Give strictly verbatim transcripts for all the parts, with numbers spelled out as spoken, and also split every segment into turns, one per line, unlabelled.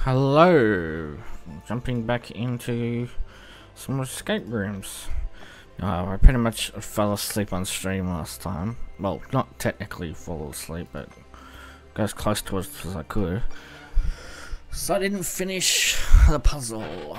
Hello, jumping back into some escape rooms. Uh, I pretty much fell asleep on stream last time. Well, not technically fall asleep, but got as close to it as I could. So I didn't finish the puzzle.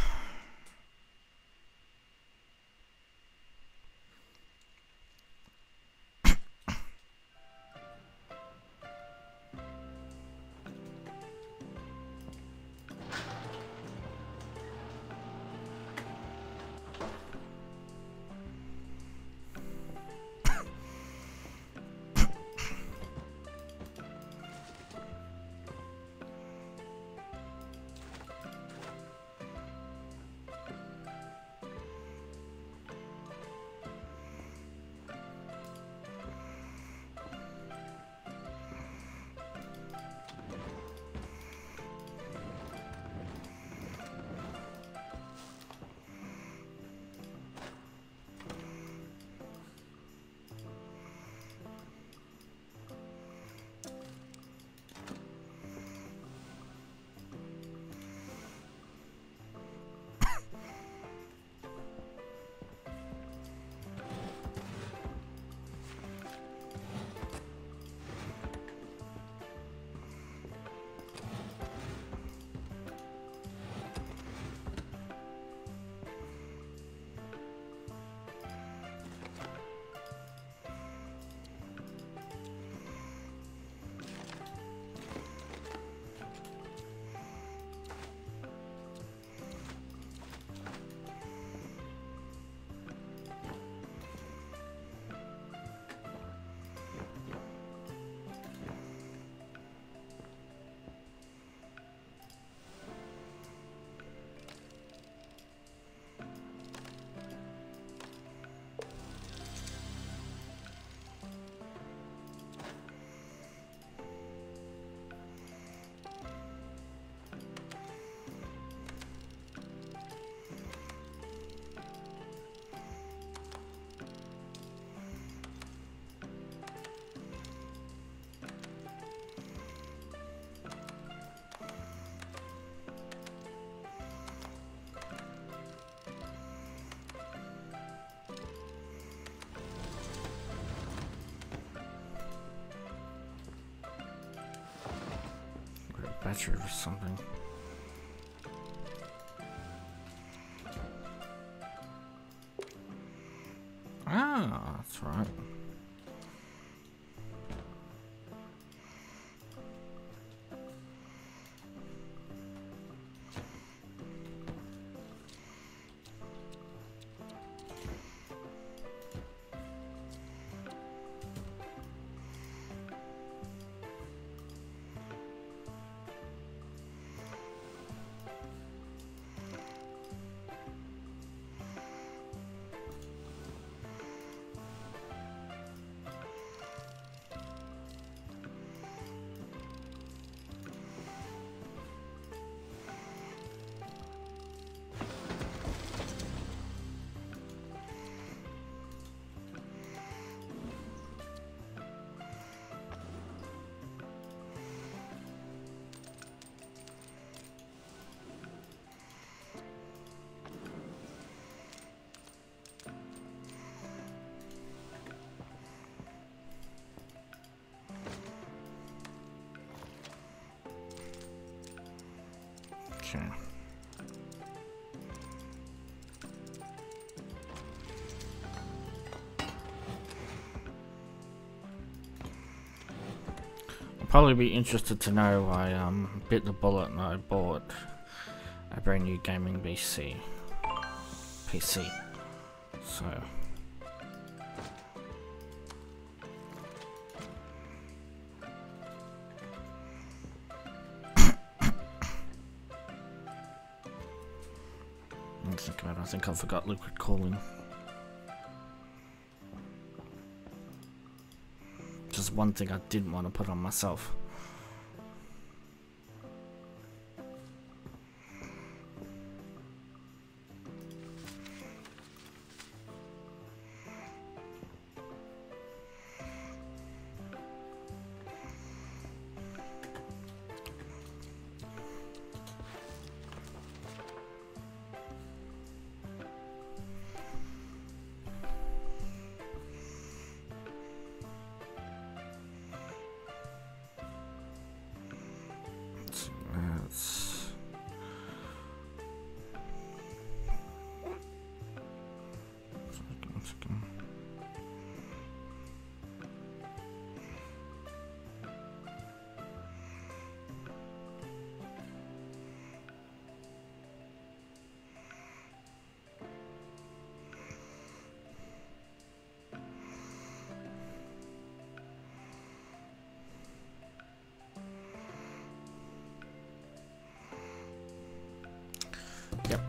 Battery or something. Ah, that's right. Okay. I'll probably be interested to know I um bit the bullet and I bought a brand new gaming P C. P C. So think about it. I think I forgot liquid cooling. Just one thing I didn't want to put on myself.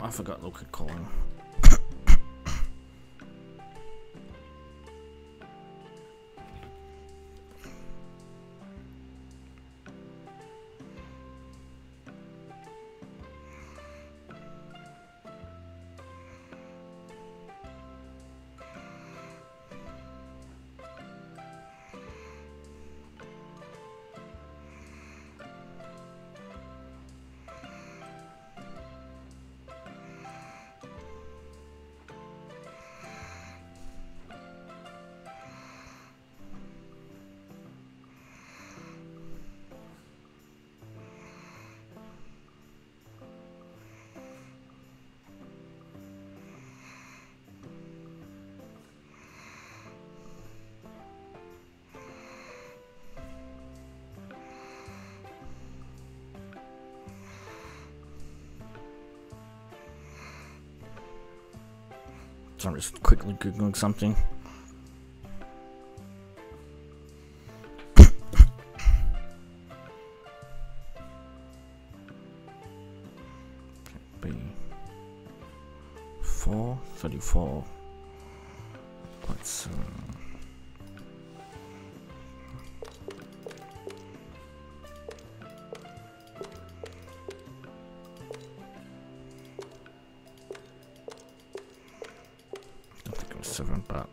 I forgot look at calling. So I'm just quickly googling something. B four thirty four point seven. Seven, but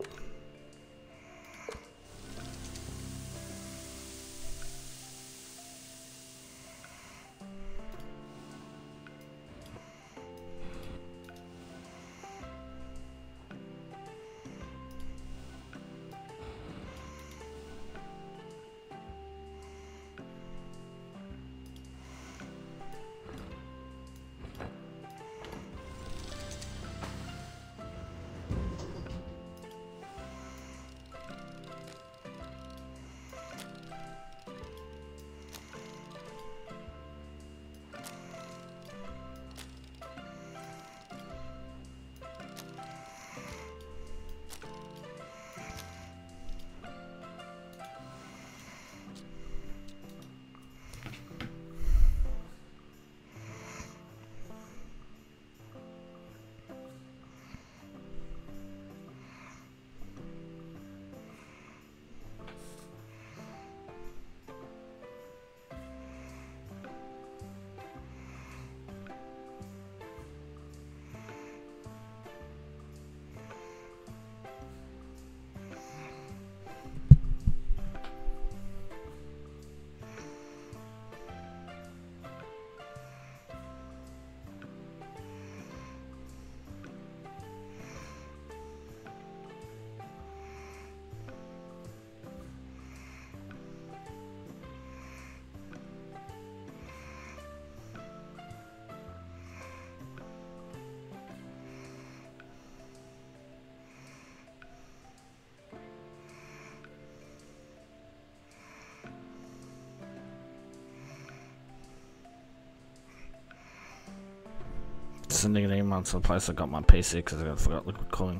sending an email to the place I got my P C because I forgot liquid cooling.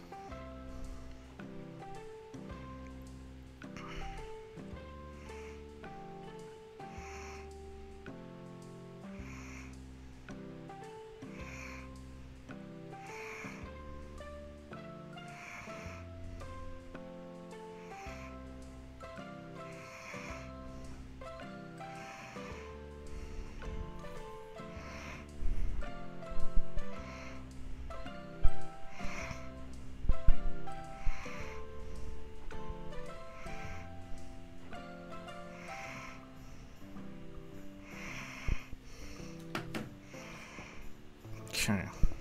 Okay.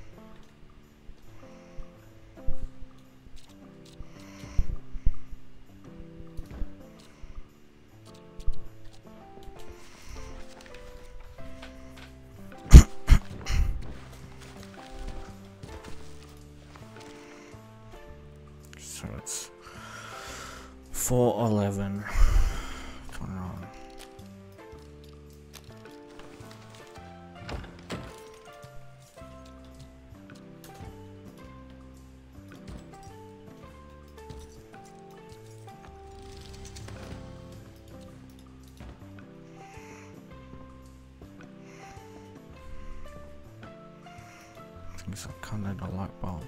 So it's four eleven. Things I can't need a light bulb.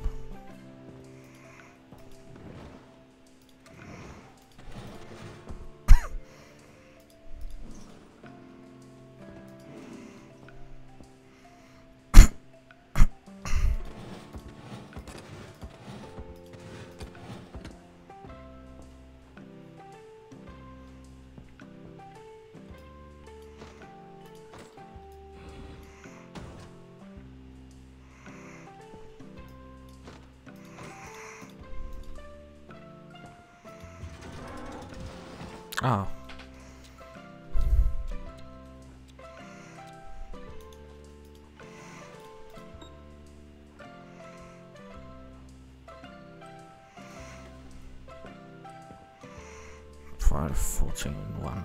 Oh. Five, fourteen, one.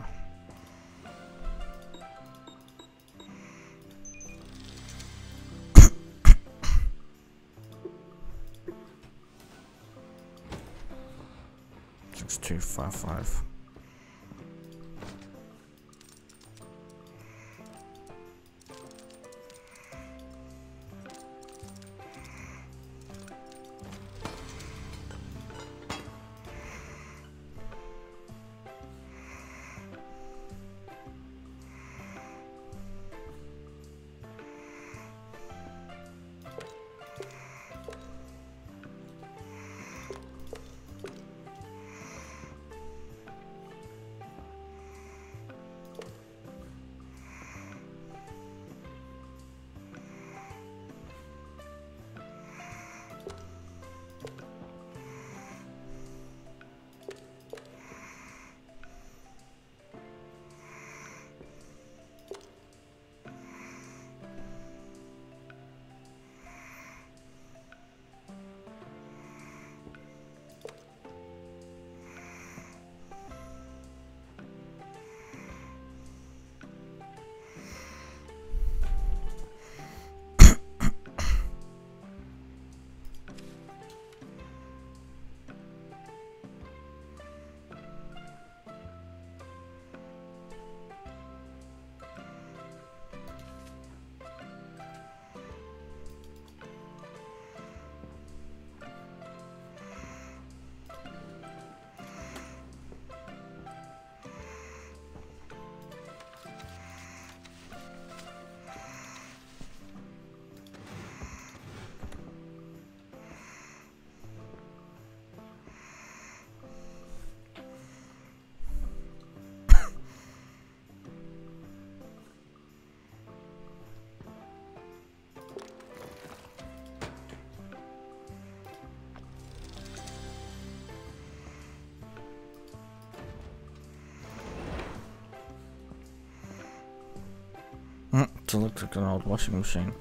Six, two, five, five. Mm, it looks like an old washing machine.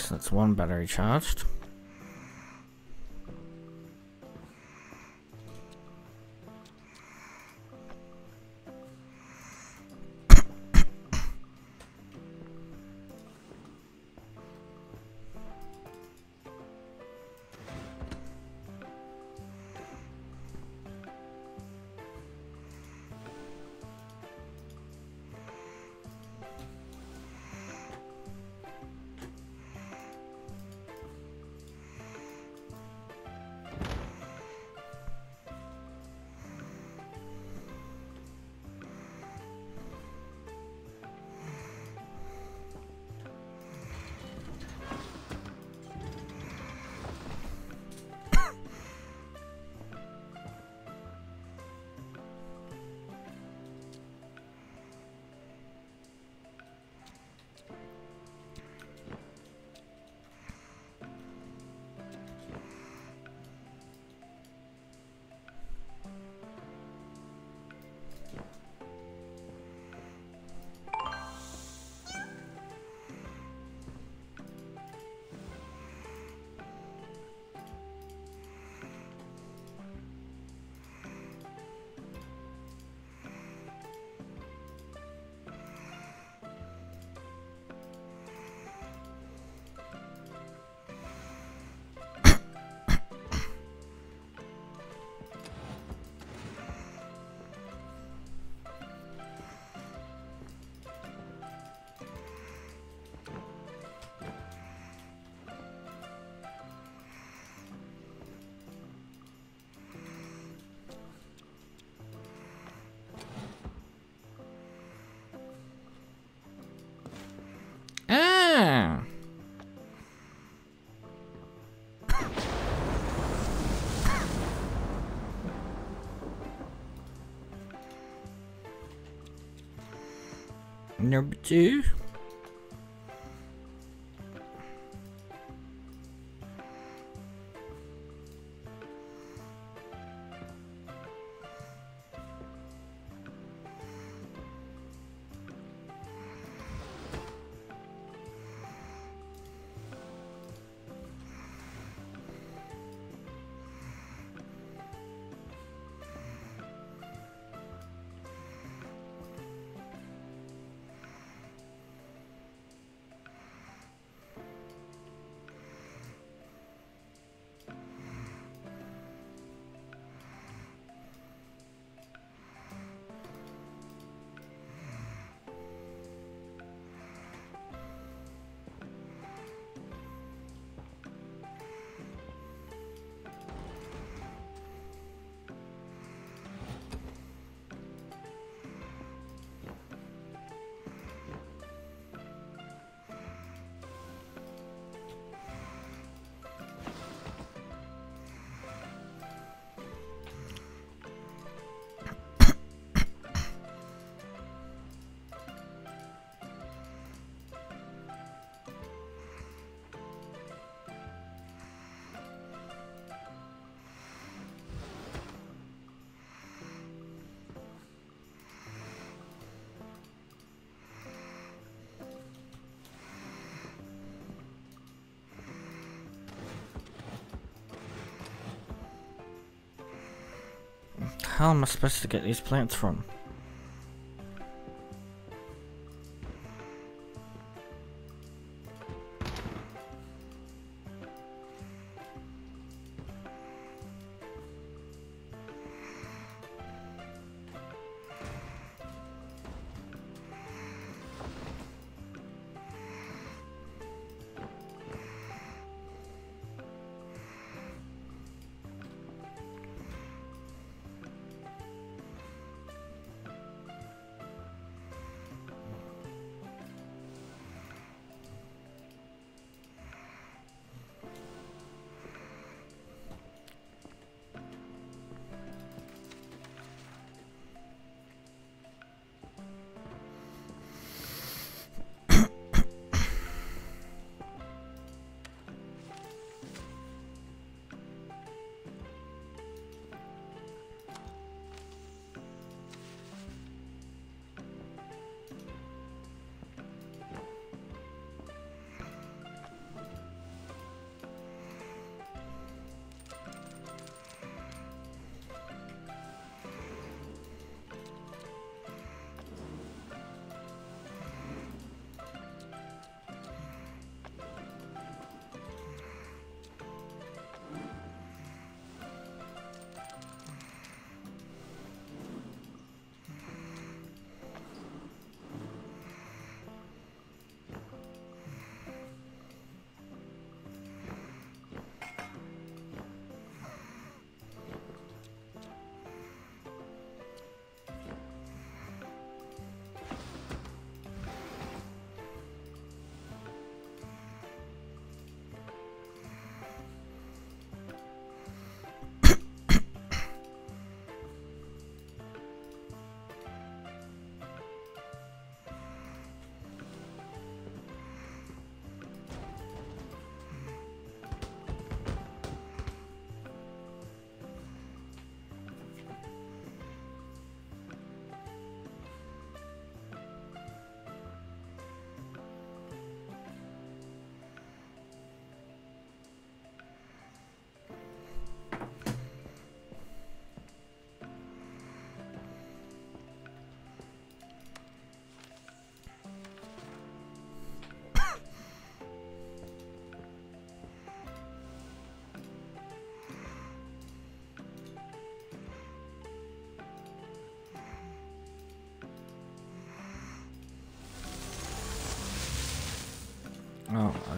so that's one battery charged. Ah! Number two. How am I supposed to get these plants from?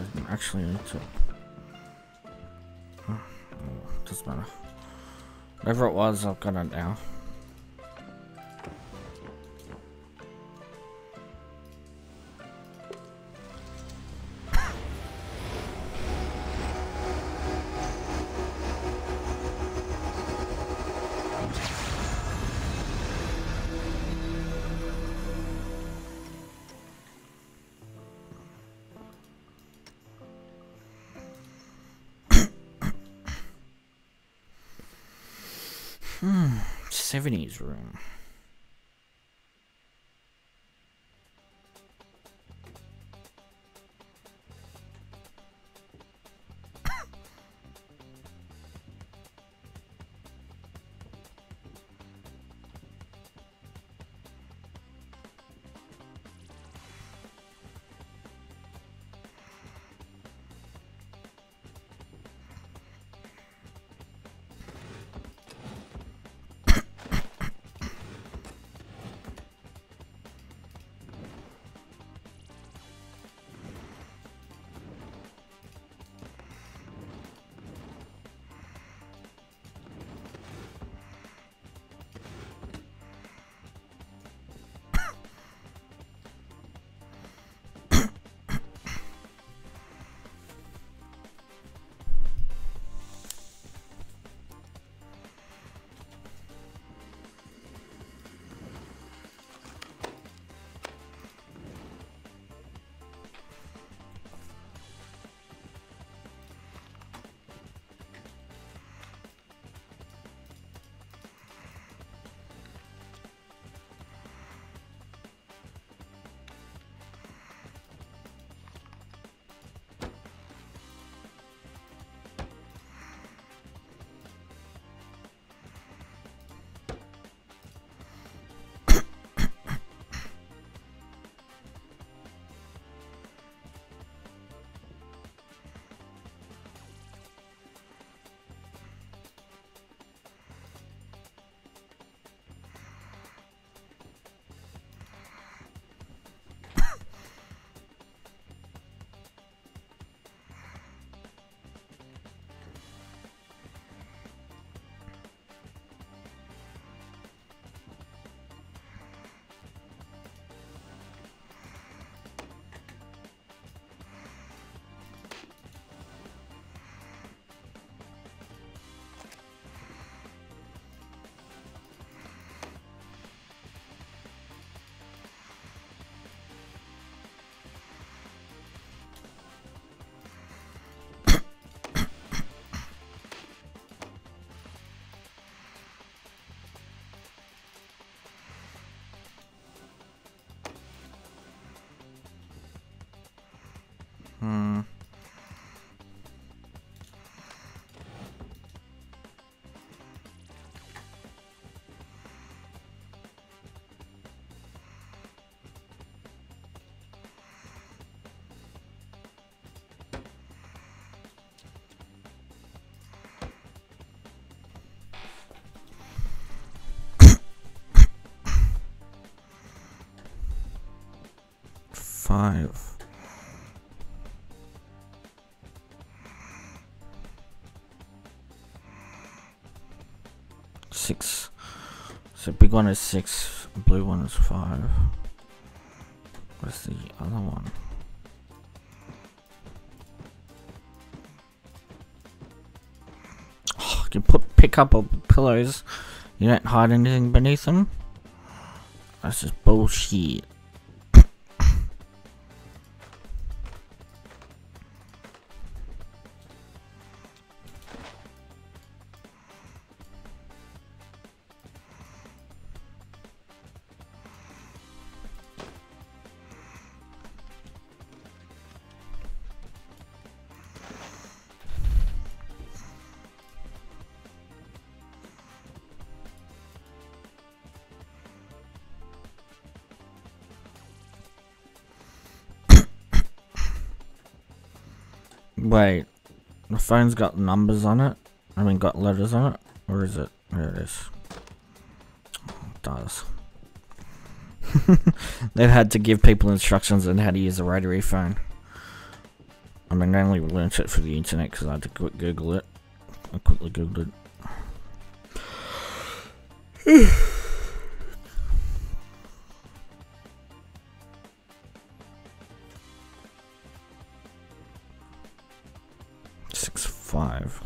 didn't actually need to. Oh, doesn't matter. Whatever it was, I've got it now. Hmm, seventies room. Hmm. Five. Six. So big one is six, blue one is five. What's the other one? Oh, you put pick up pillows. You don't hide anything beneath them. That's just bullshit. Wait, the phone's got numbers on it? I mean, got letters on it? Where is it? There it is. Oh, it does. They've had to give people instructions on how to use a rotary phone. I mean, I only learnt it for the internet because I had to quick Google it. I quickly Googled it. Six five.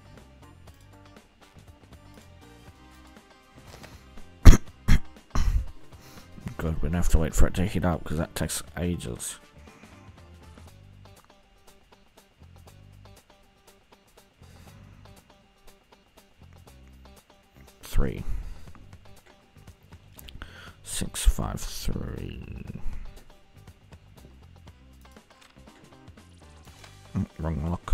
Good, we're gonna have to wait for it to heat up because that takes ages. Three. Six five three. Mm, wrong lock.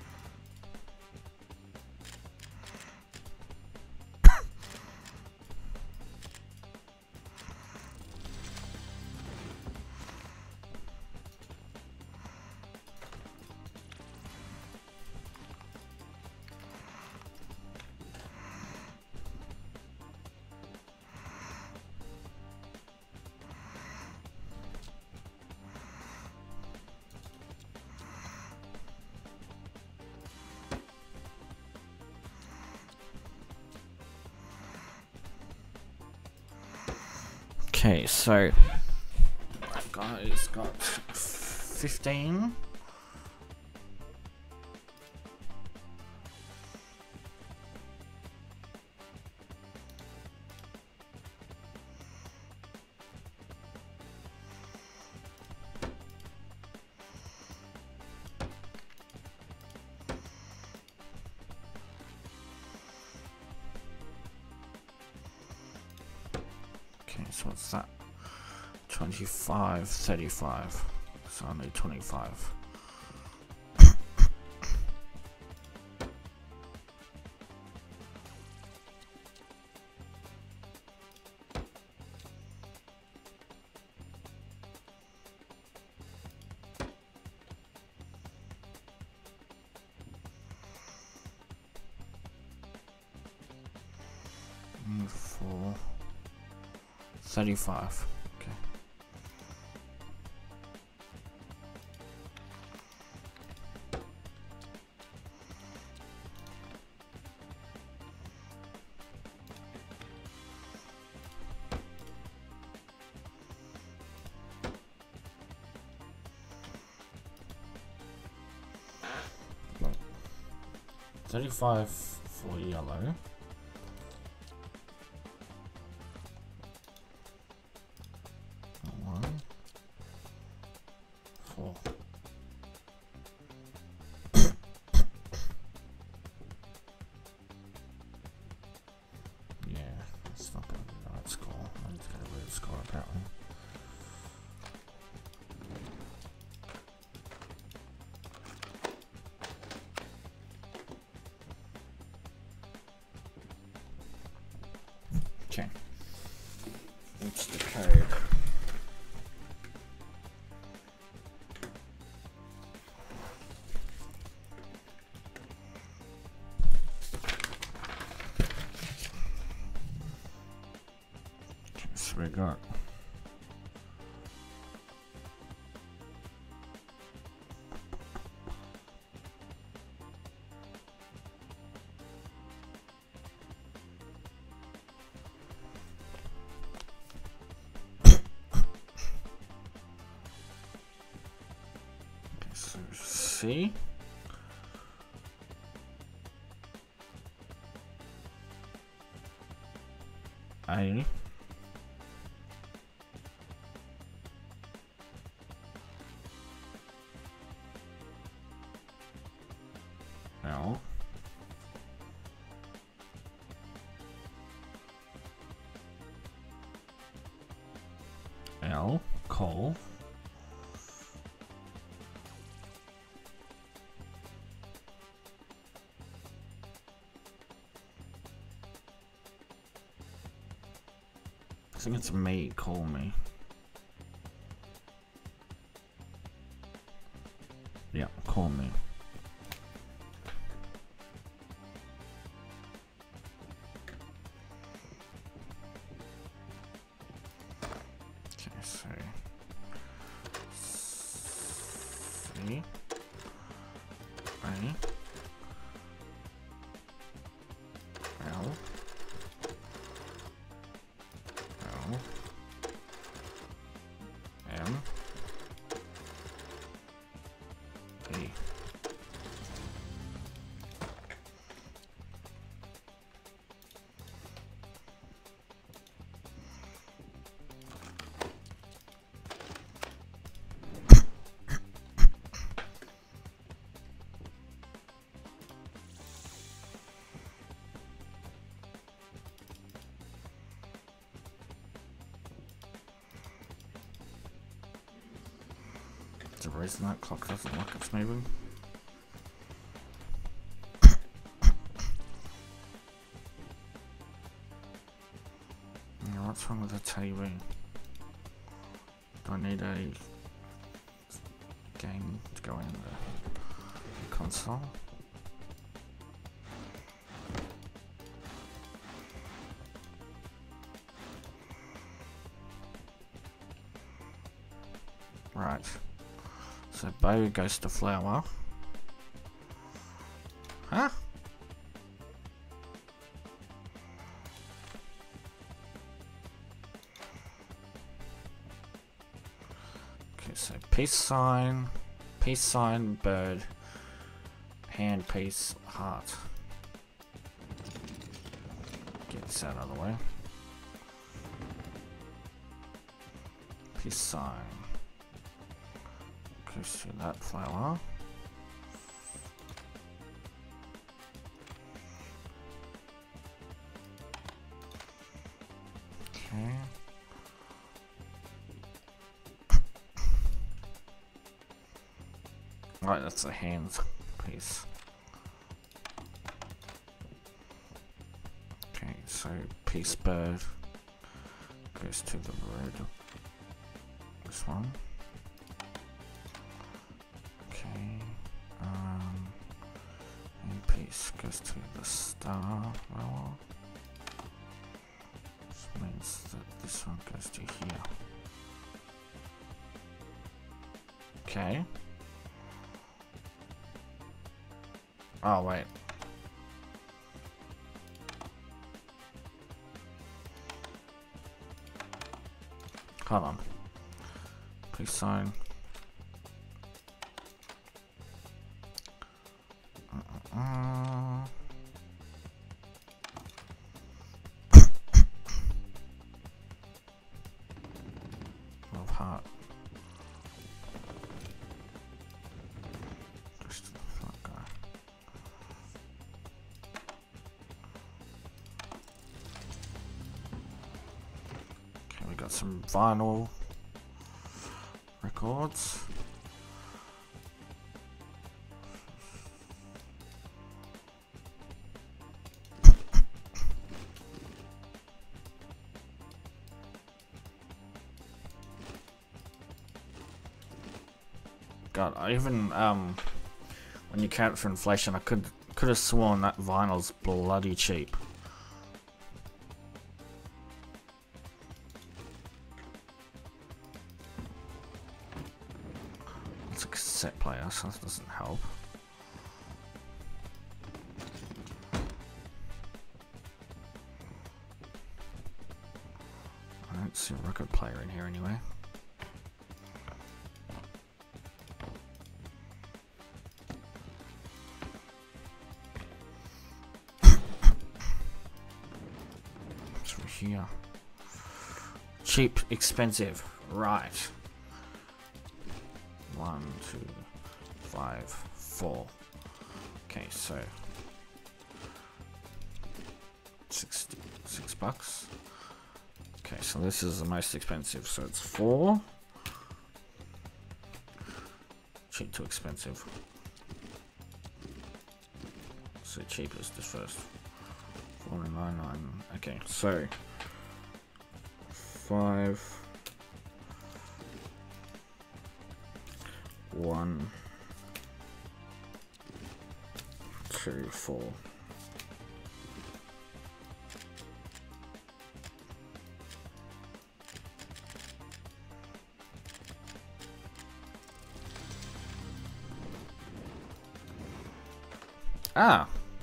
Okay, so that guy's got fifteen. Okay, so what's that? twenty-five, thirty-five. So I need twenty-five. Four. thirty-five. Okay. thirty-five for yellow. One, four. Yeah, that's not gonna be the right score. I need to get a weird score apparently. Okay. What's the code? Okay, so we got So C A L L Cole I think it's me, call me. Yeah, call me. Okay, so C A. L. L. M. E. The reason that clock doesn't look it's moving. Yeah, what's wrong with the T V? Do I need a game to go in the console? Right. So bow goes to flower. Huh? Okay, so peace sign, peace sign, bird, hand, peace, heart. Get this out of the way. Peace sign. Goes to that flower. Okay. Right, that's a hand piece. Okay, so peace bird goes to the bird. This one. Okay. Um, and piece goes to the star roller. Which means that this one goes to here. Okay. Oh, wait. Hold on. Please sign. Uh-uh. Love heart. Just that guy. Okay, we got some vinyl records. God, I even um, when you count for inflation, I could could have sworn that vinyl's bloody cheap. It's a cassette player, so that doesn't help. I don't see a record player in here anyway. Here. Cheap, expensive, right. One, two, five, four. Okay, so sixty, six bucks. Okay, so this is the most expensive, so it's four. Cheap to expensive. So cheapest is first. four nine nine. Okay, so five, one, two, four. Ah.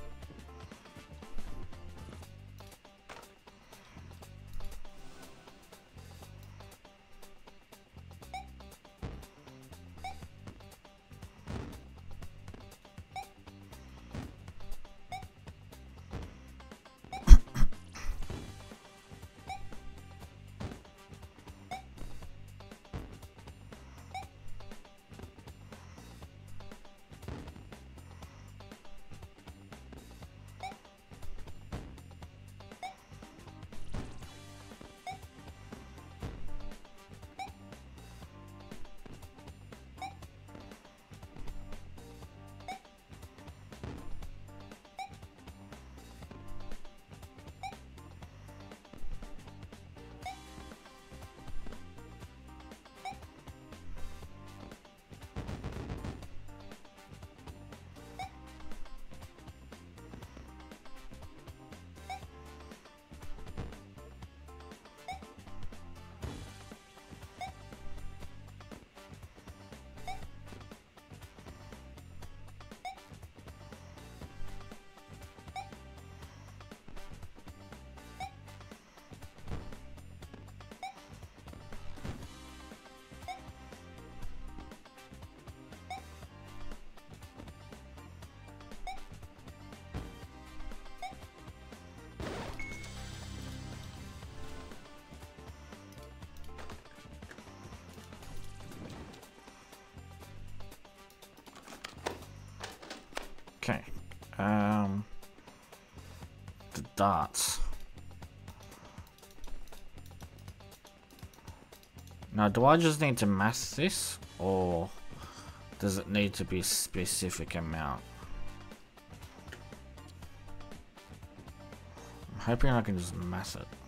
Okay. Um. The darts. Now, do I just need to mass this, or does it need to be a specific amount? I'm hoping I can just mass it.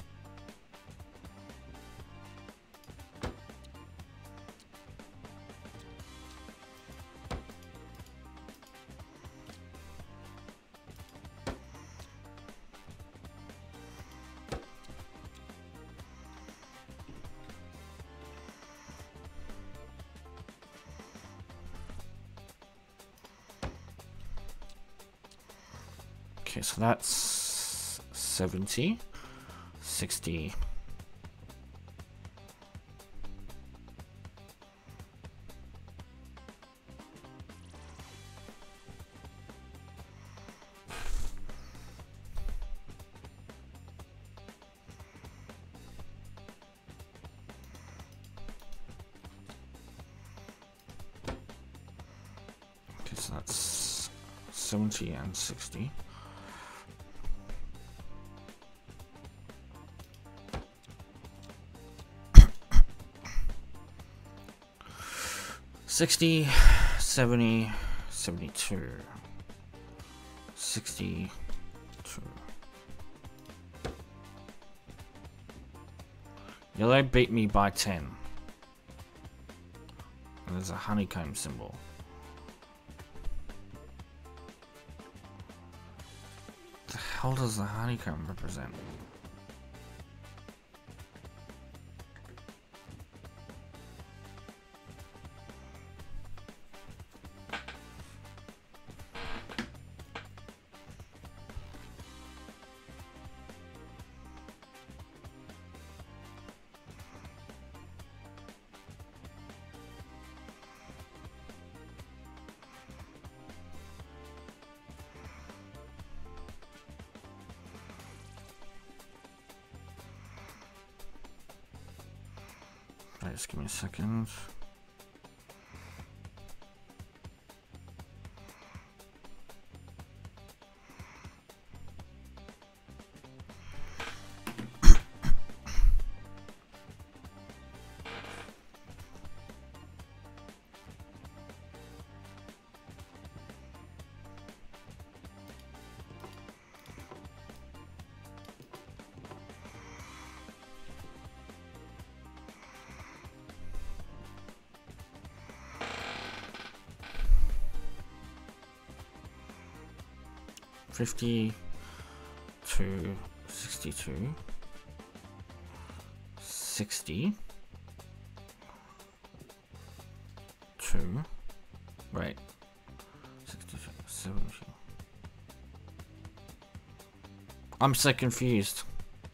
Okay, so that's seventy, sixty. Okay, so that's seventy and sixty. sixty, seventy, seventy-two, sixty-two. Yellow beat me by ten. And there's a honeycomb symbol. The hell does the honeycomb represent? Right, just give me a second. fifty-two, sixty-two, sixty, two, right, sixty-two, seventy. I'm so confused.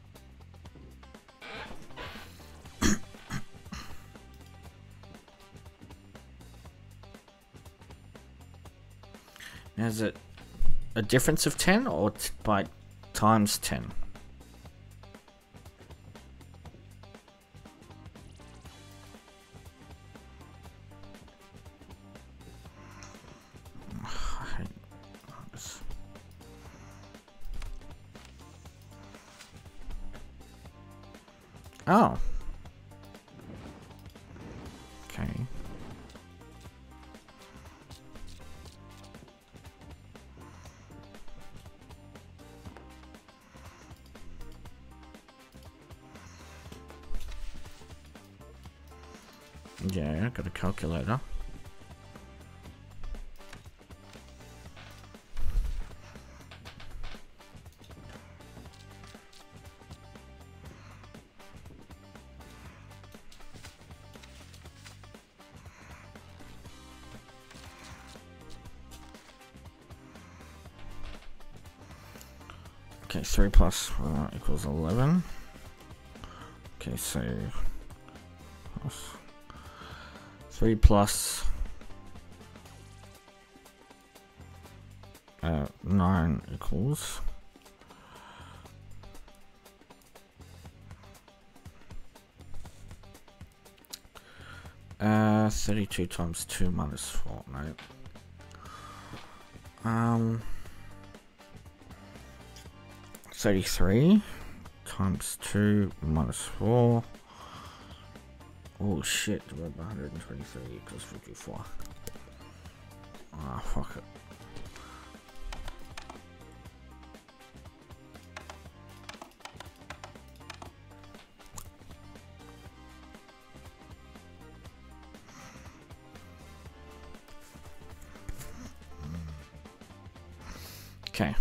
Is it a difference of ten or t by times ten? Oh. Okay. Yeah, I got a calculator. Okay, three plus uh, equals eleven. Okay, so plus three plus uh, nine equals uh, thirty-two times two minus four. No. Um. thirty-three times two minus four. Oh shit, divided by one hundred twenty-three equals fifty-four. Ah, fuck it. Okay.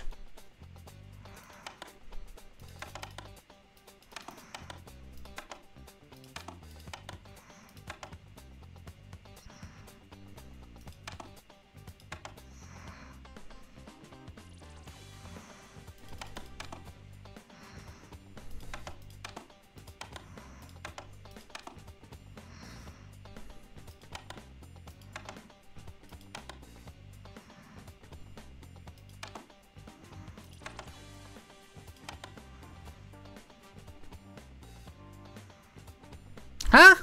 Huh?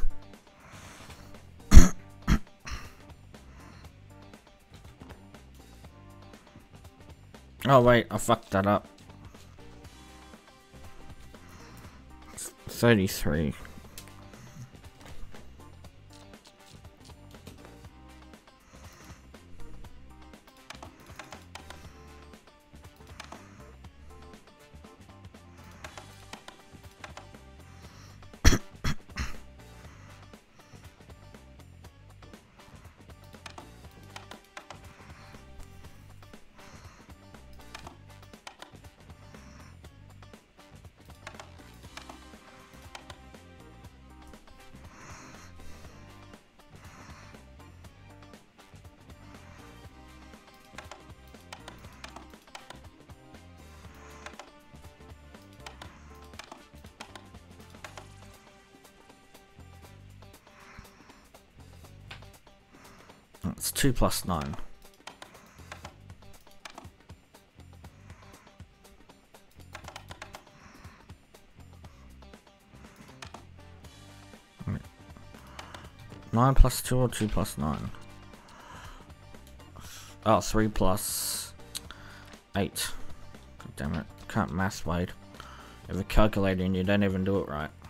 Oh wait, I fucked that up. thirty-three. It's two plus nine. Nine plus two or two plus nine? Oh, three plus eight. God damn it. Can't math, Wade. You have a calculator and you don't even do it right.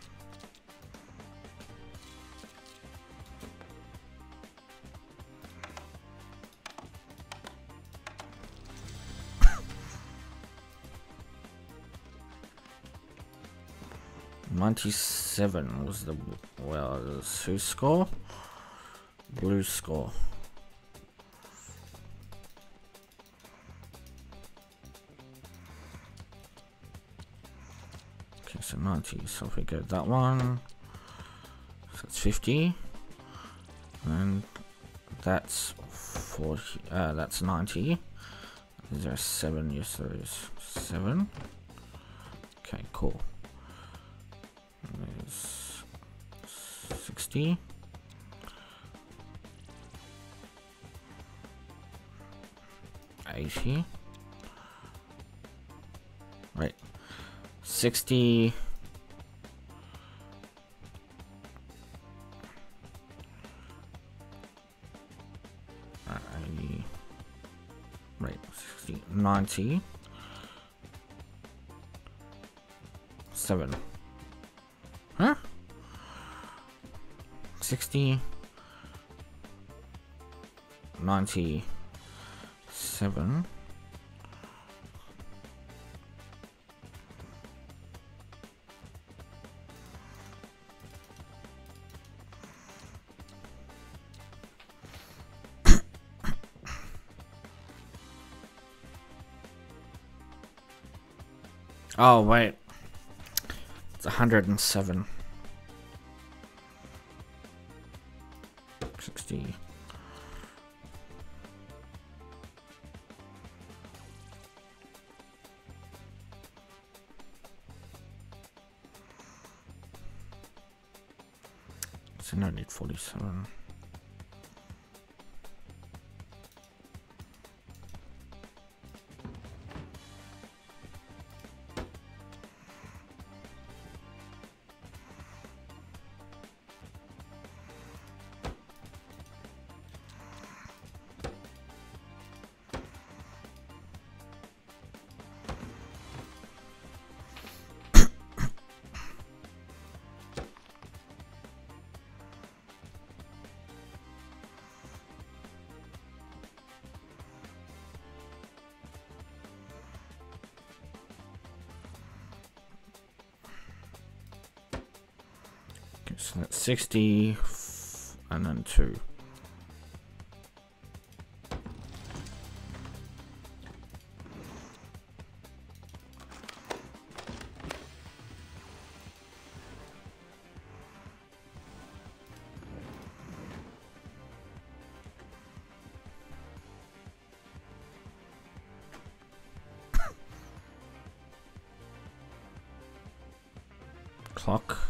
ninety-seven was the, well, whose score? Blue score. Okay, so ninety, so if we go that one, so it's fifty, and that's forty, uh, that's ninety. Is there seven? Yes, there is seven. cool. There's sixty. eighty. Right. sixty. eighty. Right. sixty. ninety. seven. Huh? sixty. ninety. seven. Oh, wait. It's one hundred seven. sixty. So no need forty-seven. So that's sixty and then two. Clock.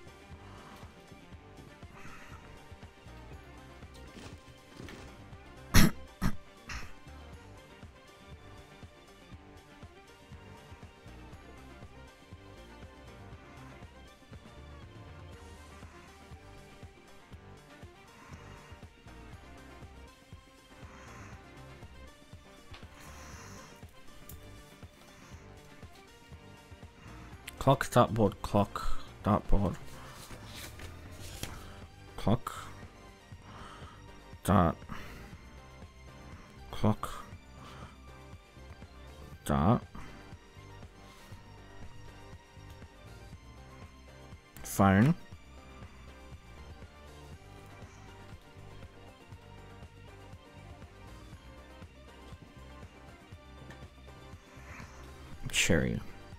Clock, dartboard, clock, dartboard, clock, dart, clock, dart, phone, cherry.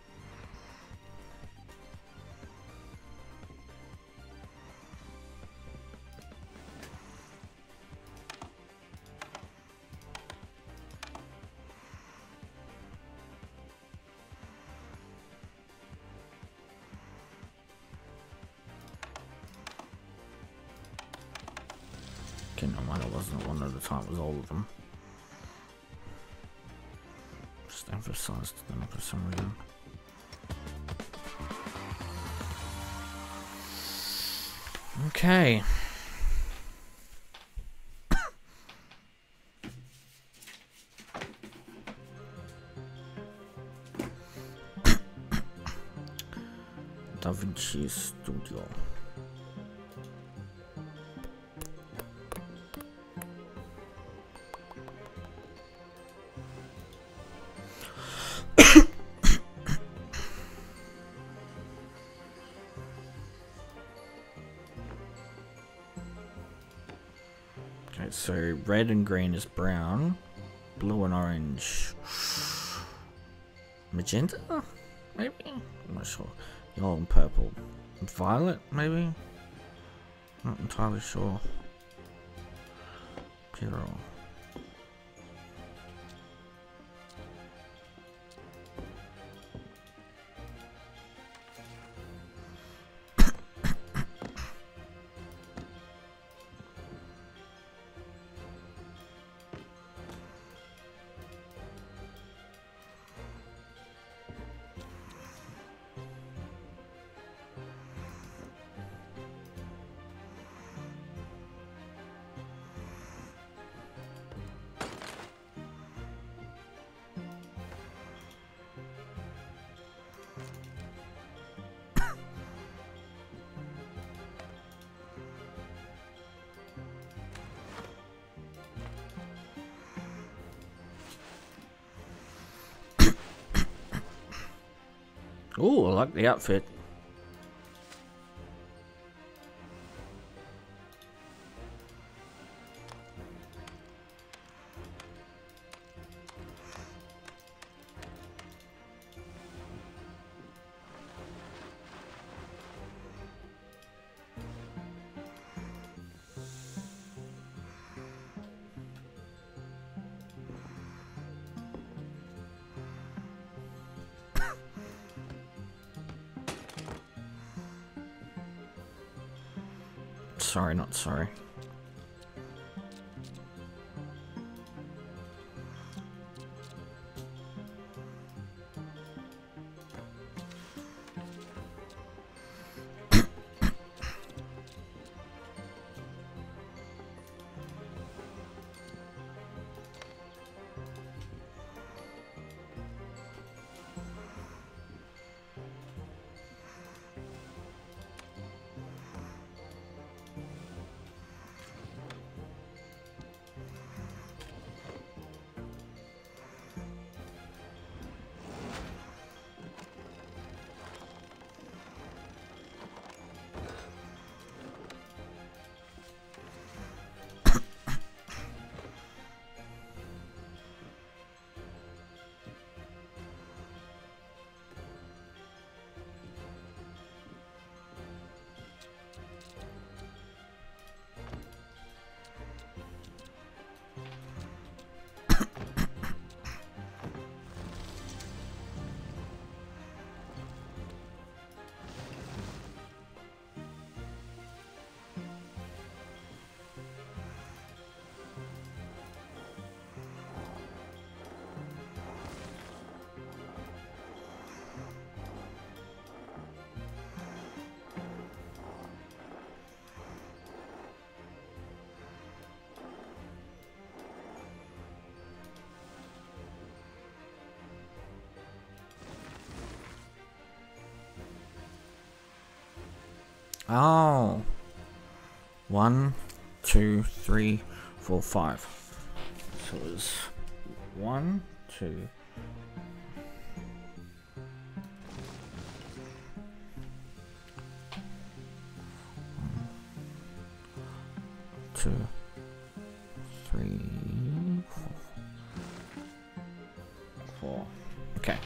Okay, no matter, wasn't one at a time, it was all of them. Just emphasized them for some reason. Okay. DaVinci Studio. Okay, so red and green is brown, blue and orange, magenta, maybe? I'm not sure. Yellow and purple, violet, maybe? Not entirely sure. Zero. Ooh, I like the outfit. Sorry, not sorry. Oh. One, two, three, four, five. So it's one, two. Two, three, four. Four. Okay.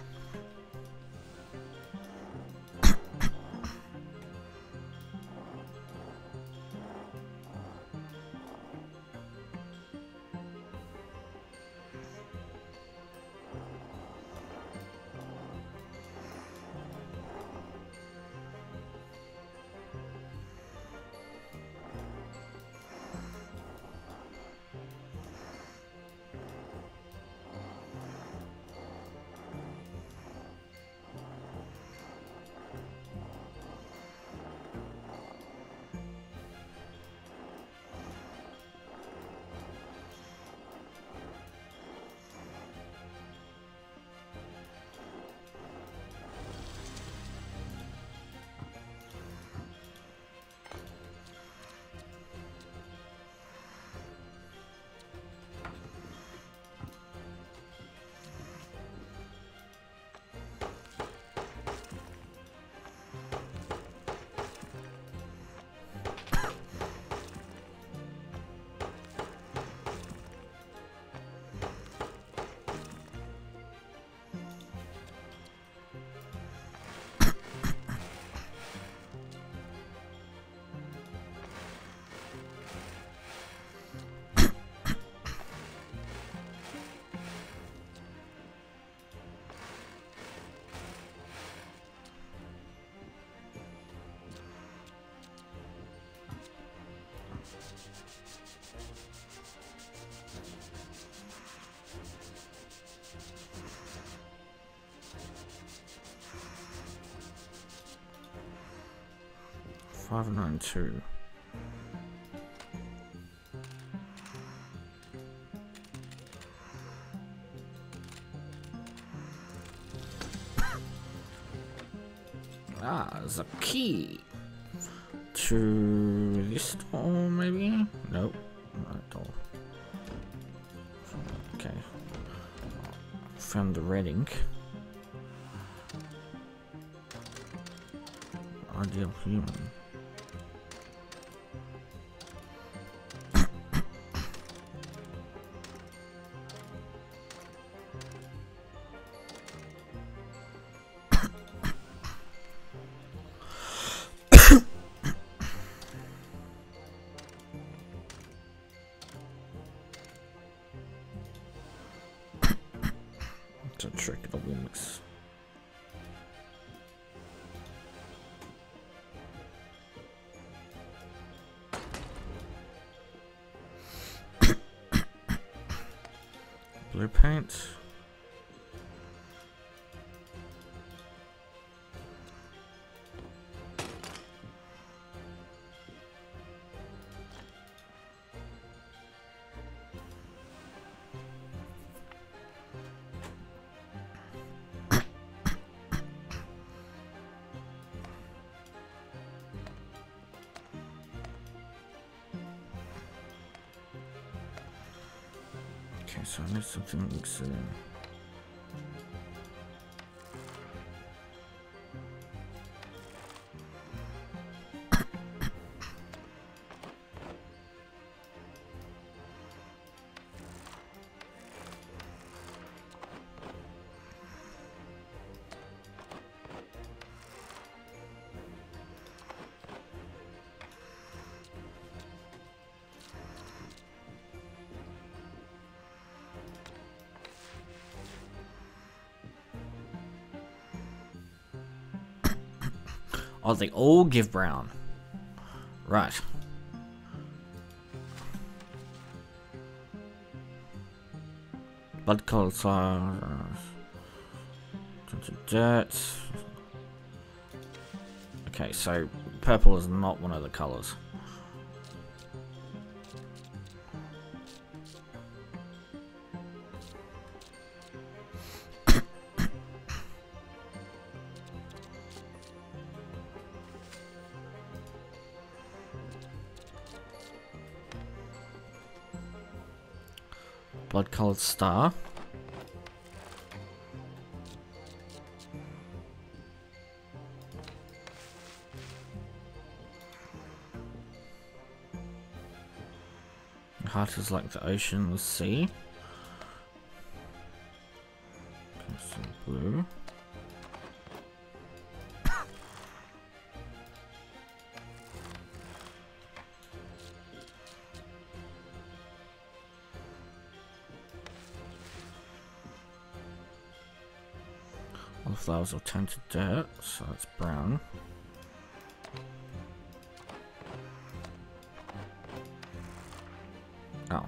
Five nine two. Ah, there's a key to this door, maybe? Nope, not at all. Okay, found the red ink. ideal human. It's a trick, it'll be a mix. Blue paint. Okay, so I need something to mix it in. Oh, they all give brown. Right. Blood colours are dirt. Okay, so purple is not one of the colours. Blood colored star. Heart is like the ocean, the sea. Okay, so blue. All the flowers will turn to dirt, so it's brown. Oh.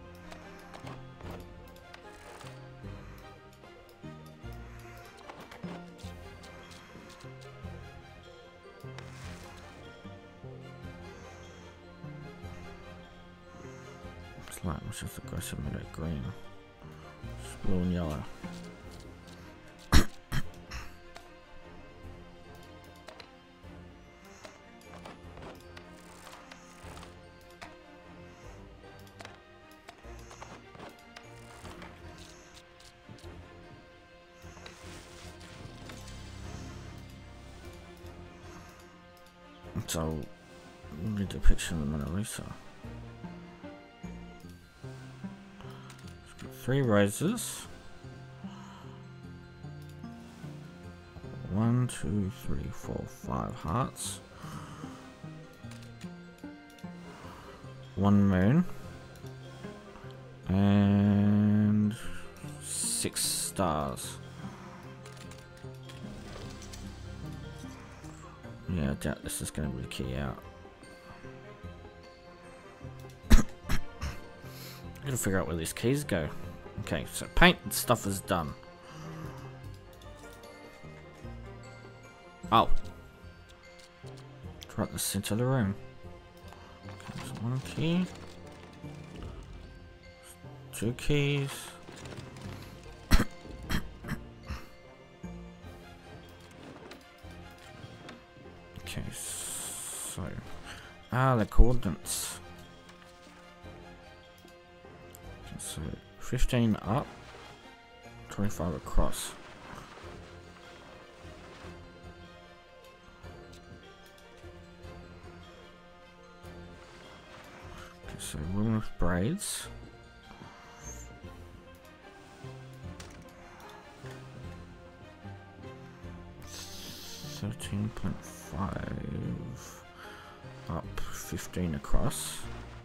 It's like, which is the aggressive middle green. It's blue and yellow. So, we need a picture of the Mona Lisa. Three roses. One, two, three, four, five hearts. One moon. And six stars. Yeah, I doubt this is going to be the key out. I gotta figure out where these keys go. Okay, so paint stuff is done. Oh. It's right in the center of the room. Okay, there's one key. Two keys. Okay, so ah, the coordinates. Okay, so fifteen up, twenty-five across. So women with braids. thirteen point five up, fifteen across.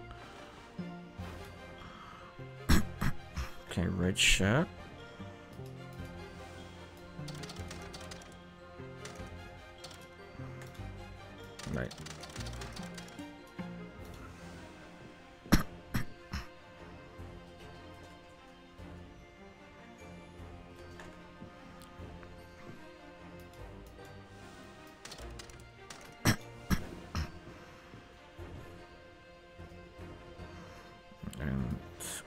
Okay, red shirt. Right. And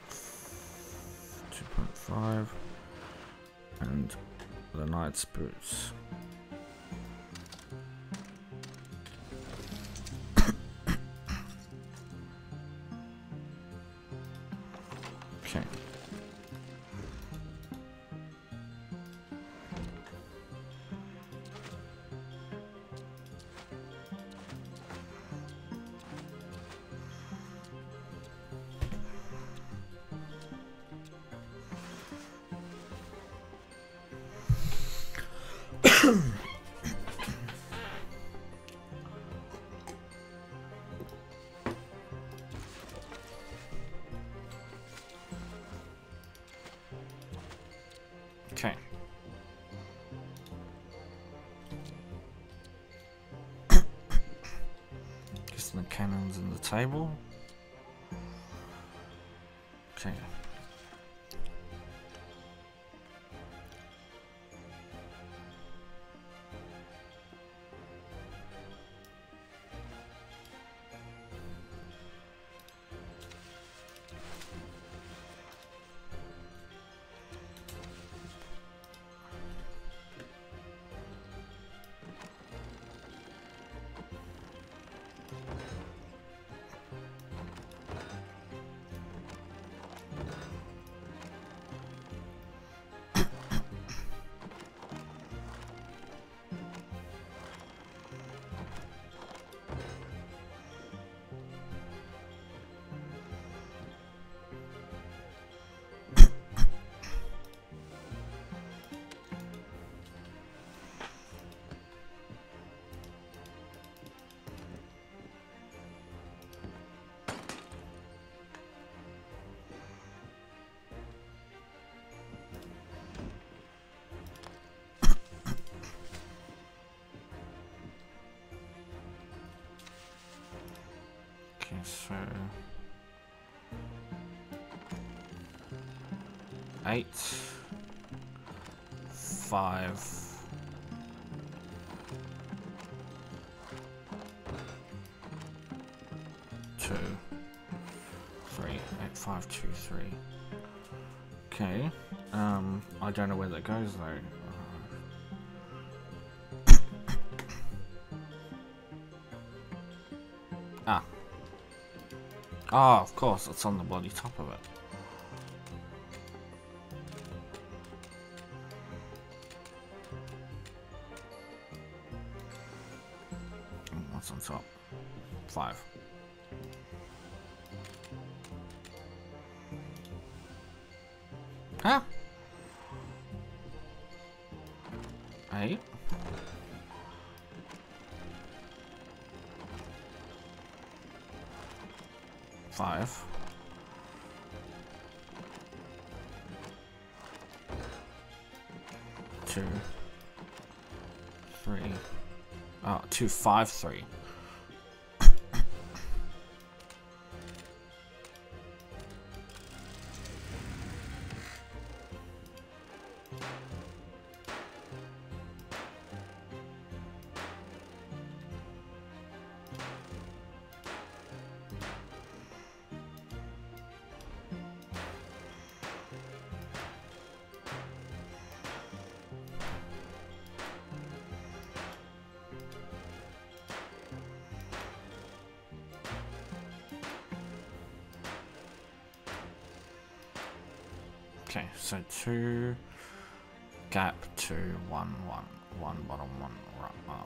two point five and the knight's boots. Okay. Okay. Guess the cannons in the table. Okay. Okay, so eight, five, two, three, eight, five, two, three. Okay, um, I don't know where that goes though. Ah. Ah, of course, it's on the bloody top of it. What's on top? Five. Huh? Eight. Five. Two. Three. Oh, two, five, three. Okay, so two, gap, two, one, one, one bottom, one right up.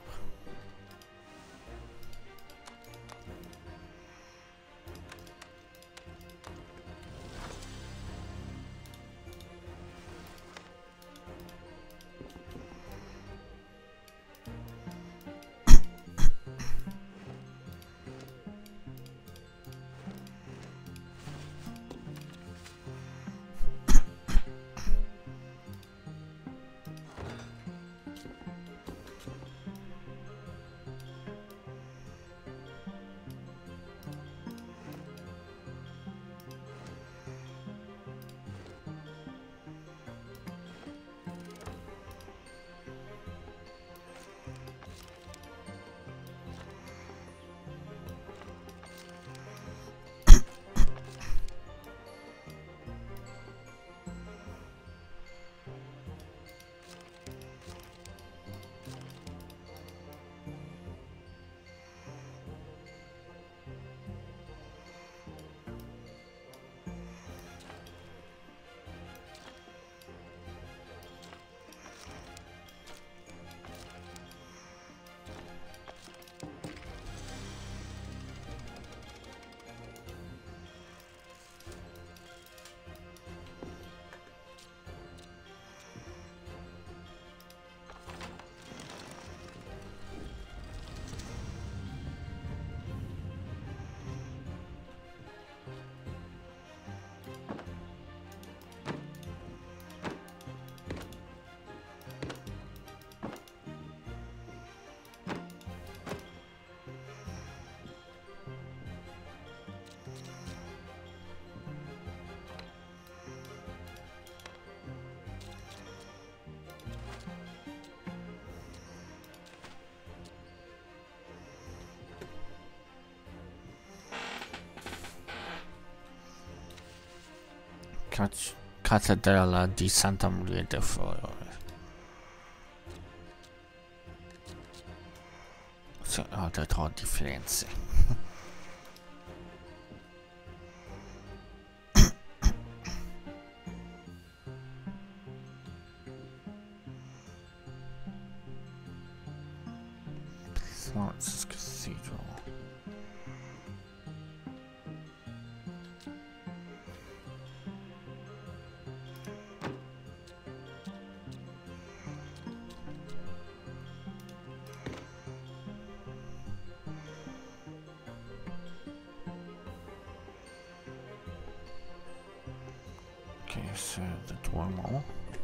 Cat Catedral di Santa Maria del Fiore. Teatro di Firenze. Florence Cathedral. Okay, so the Duomo.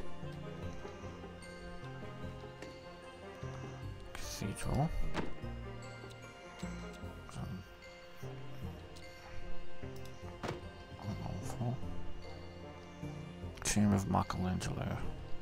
Cathedral. Tomb of Michelangelo.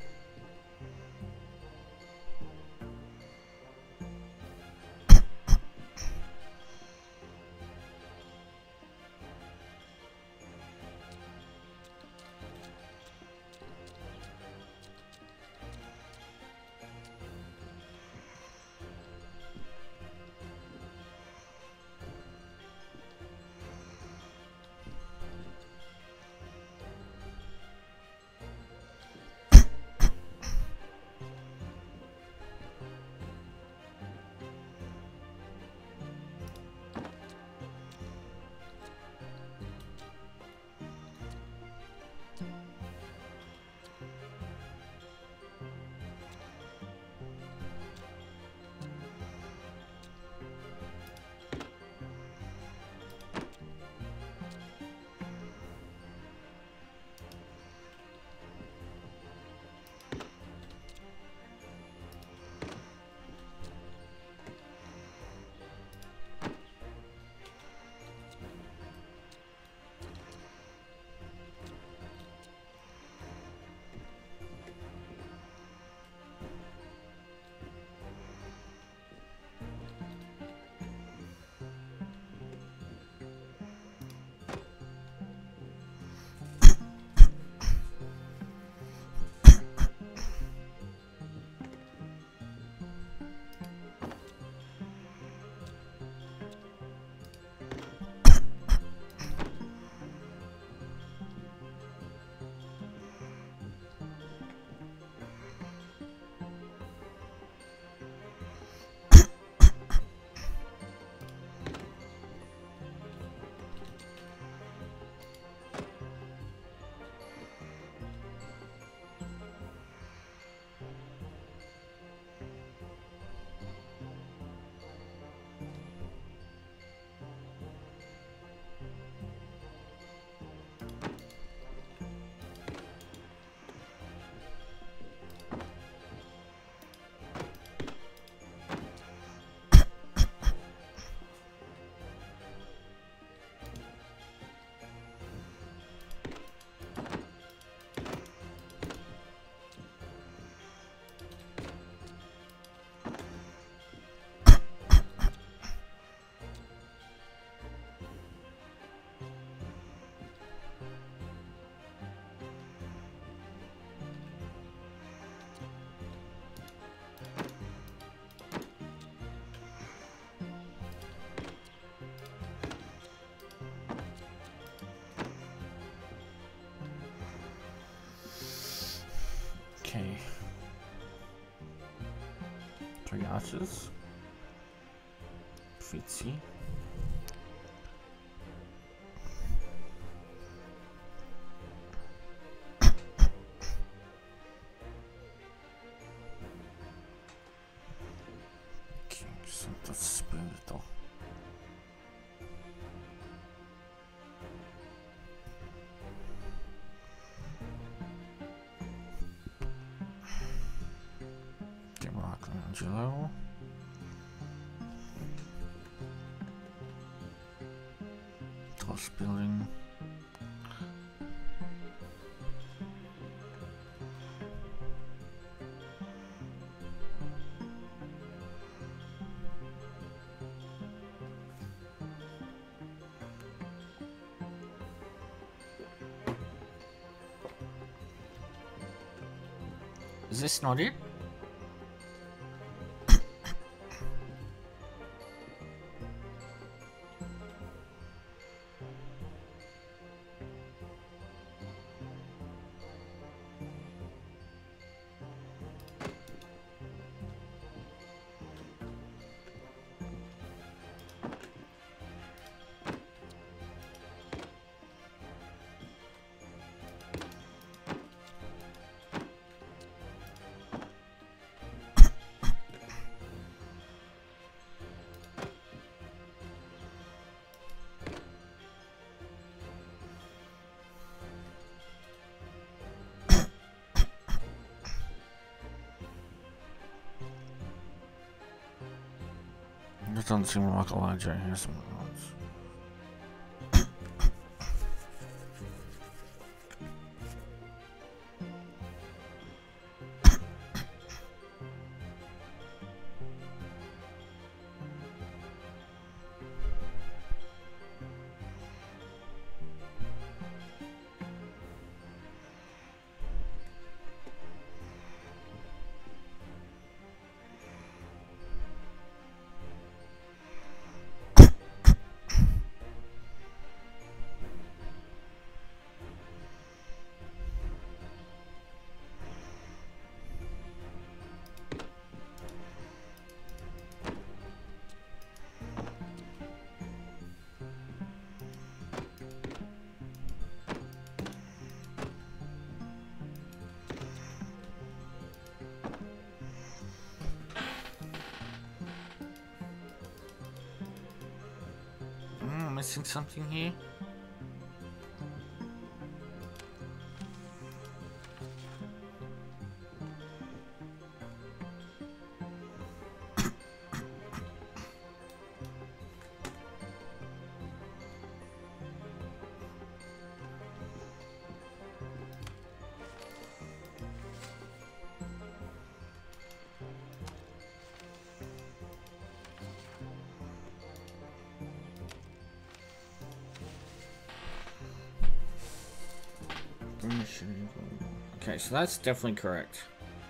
Okay. Three arches. Fitzy. Okay, Santo Spirito. Michelangelo. Tallest building. Is this not it? It doesn't seem like a large area. Missing something here? Okay, so that's definitely correct.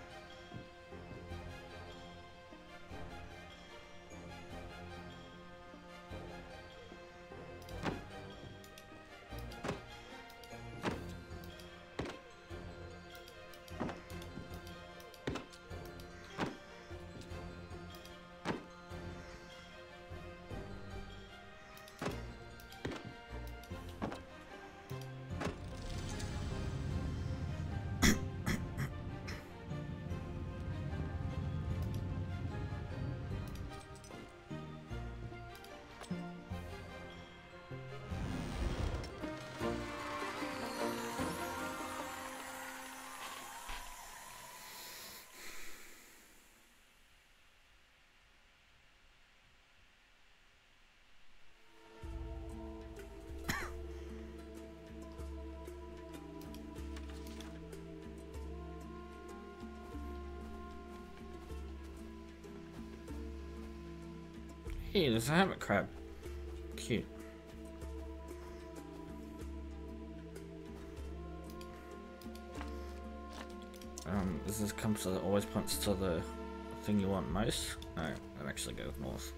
Hey, there's a hermit crab. Cute. Um, does this come to the, always points to the thing you want most? No, it actually goes north.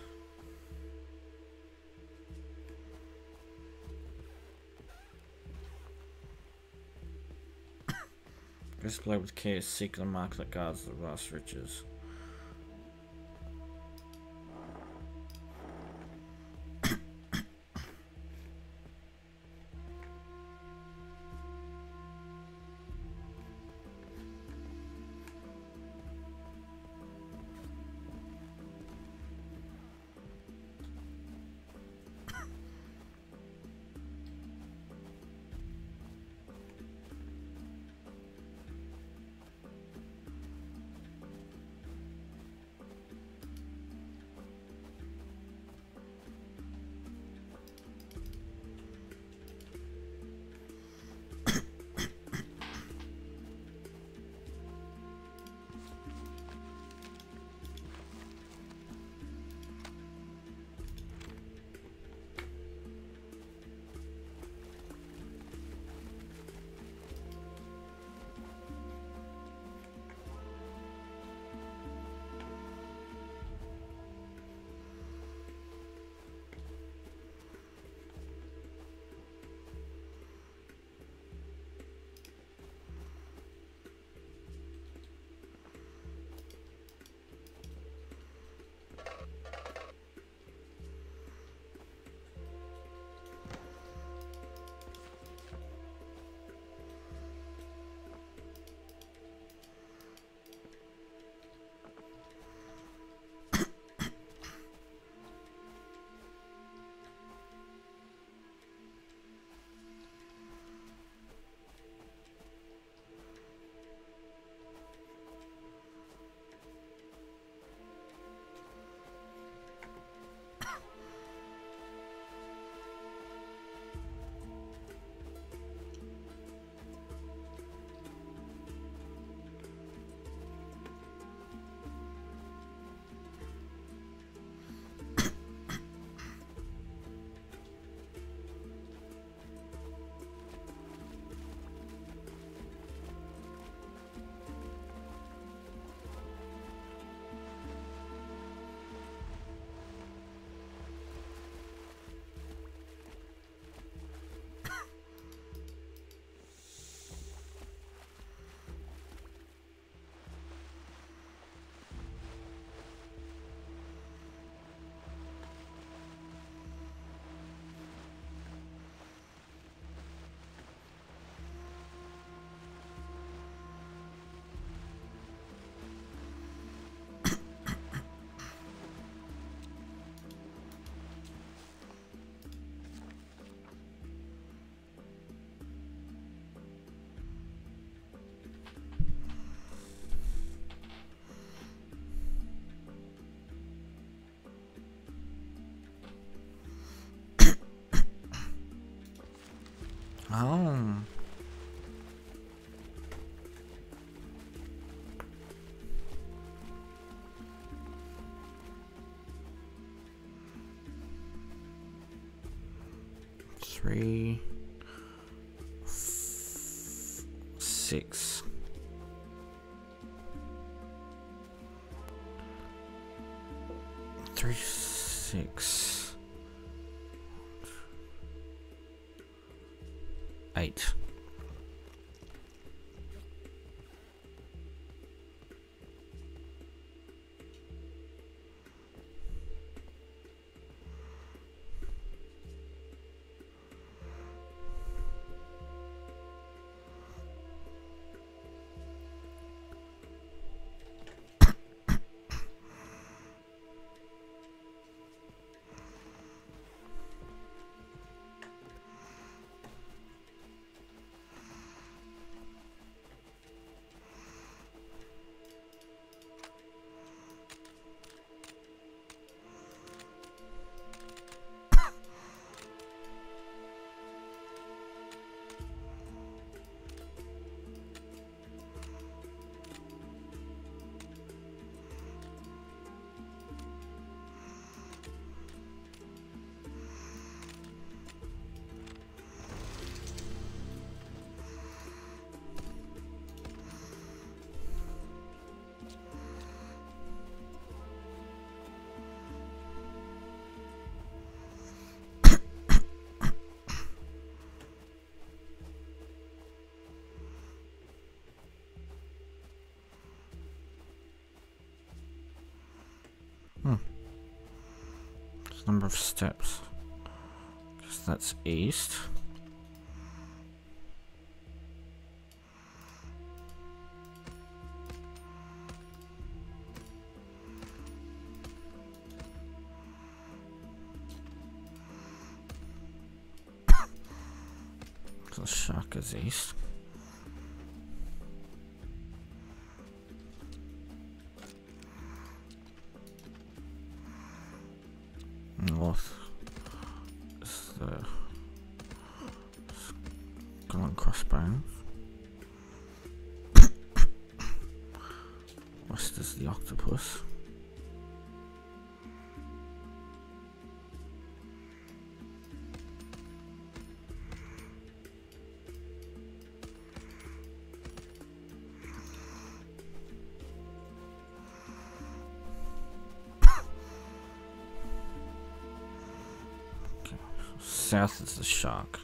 This play with care, seek the mark that guards the vast riches. Oh. Three, f six. Three, six, eight. Hmm. There's number of steps. Guess that's east. So the shark is east. North is the Skull and Crossbones. West is the octopus. South is the shark.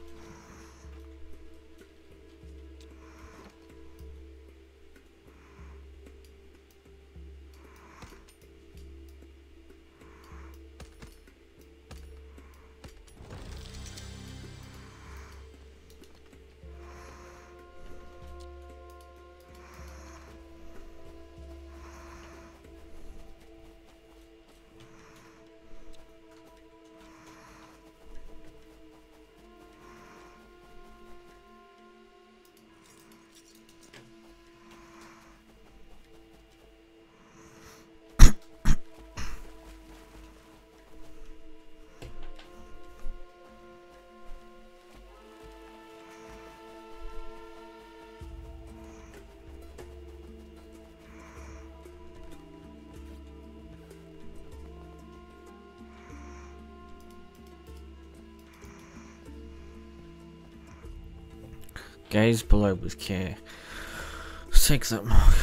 Gaze below with care. Take that mark.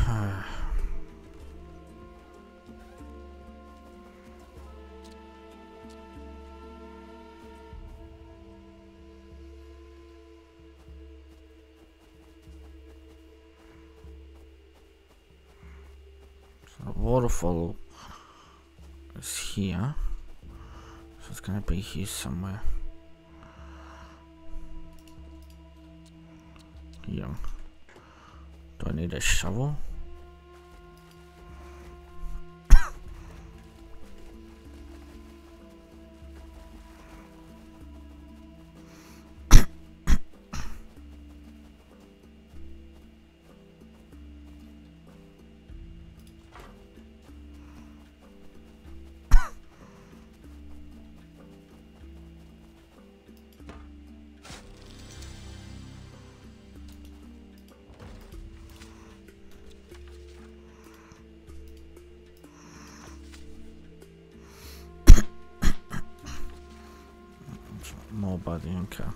So the waterfall is here. So it's gonna be here somewhere. Yeah. Do I need a shovel? more by the Inca.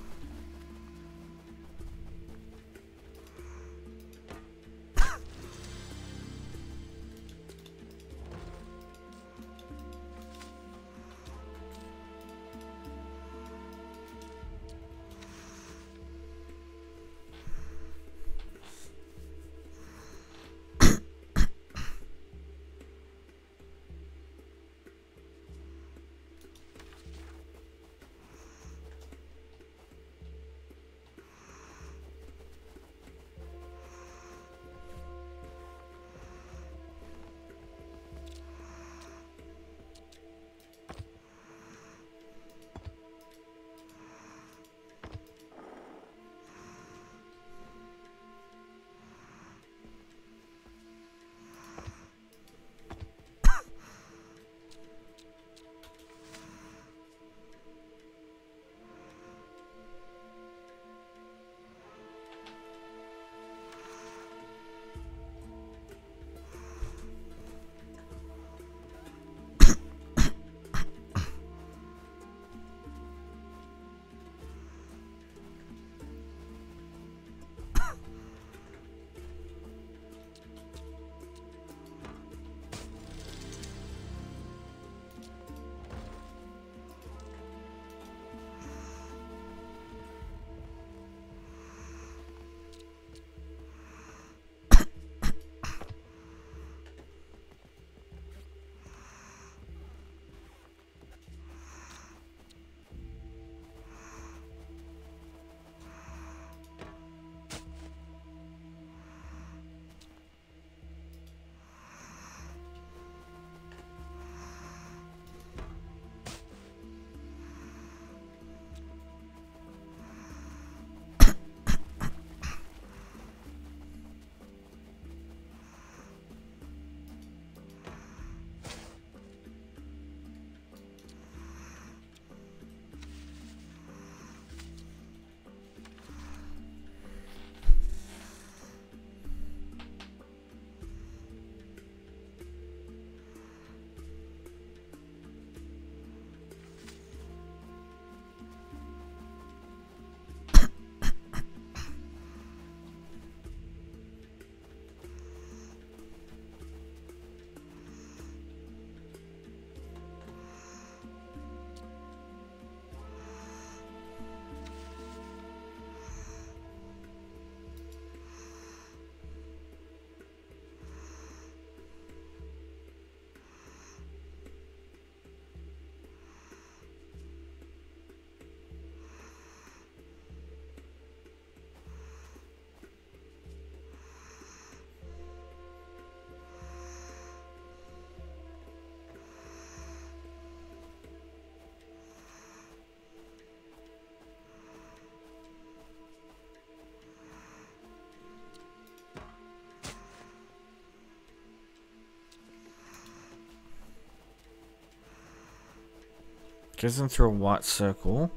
Goes into a white circle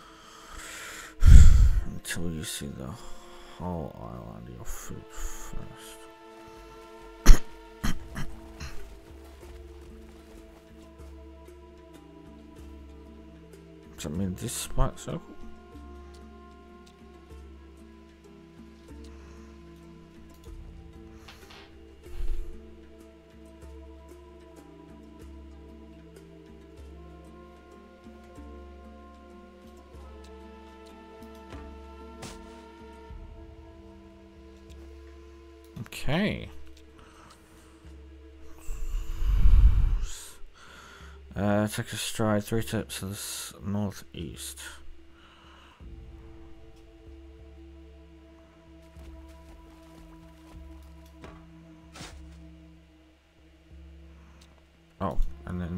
until you see the whole island of your foot first. Does that mean this white circle? Okay. Uh, take a stride three steps to the s northeast. Oh, and then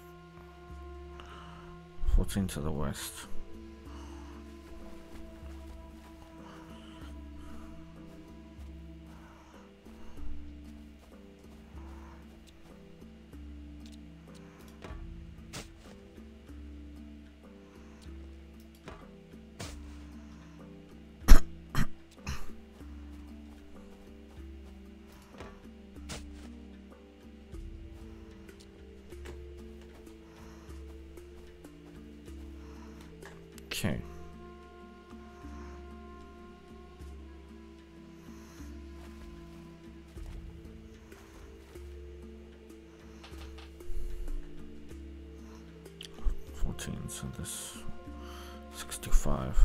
fourteen to the west. Okay. fourteen, so this sixty-five.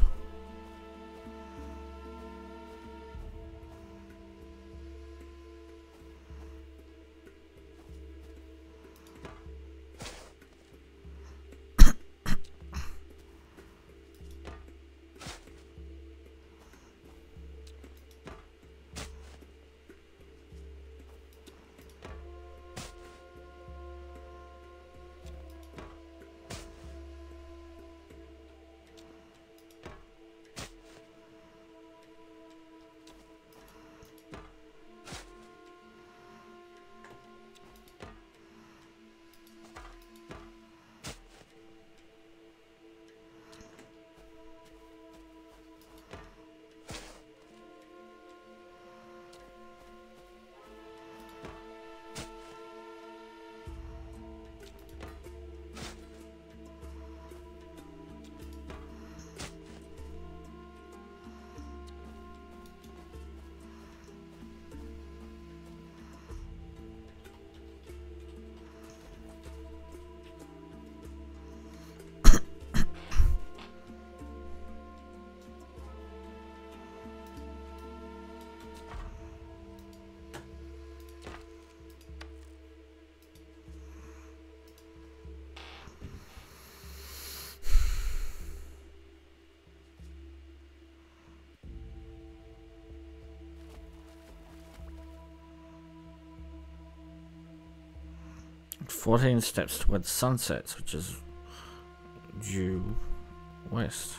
fourteen steps towards sunsets, which is due west.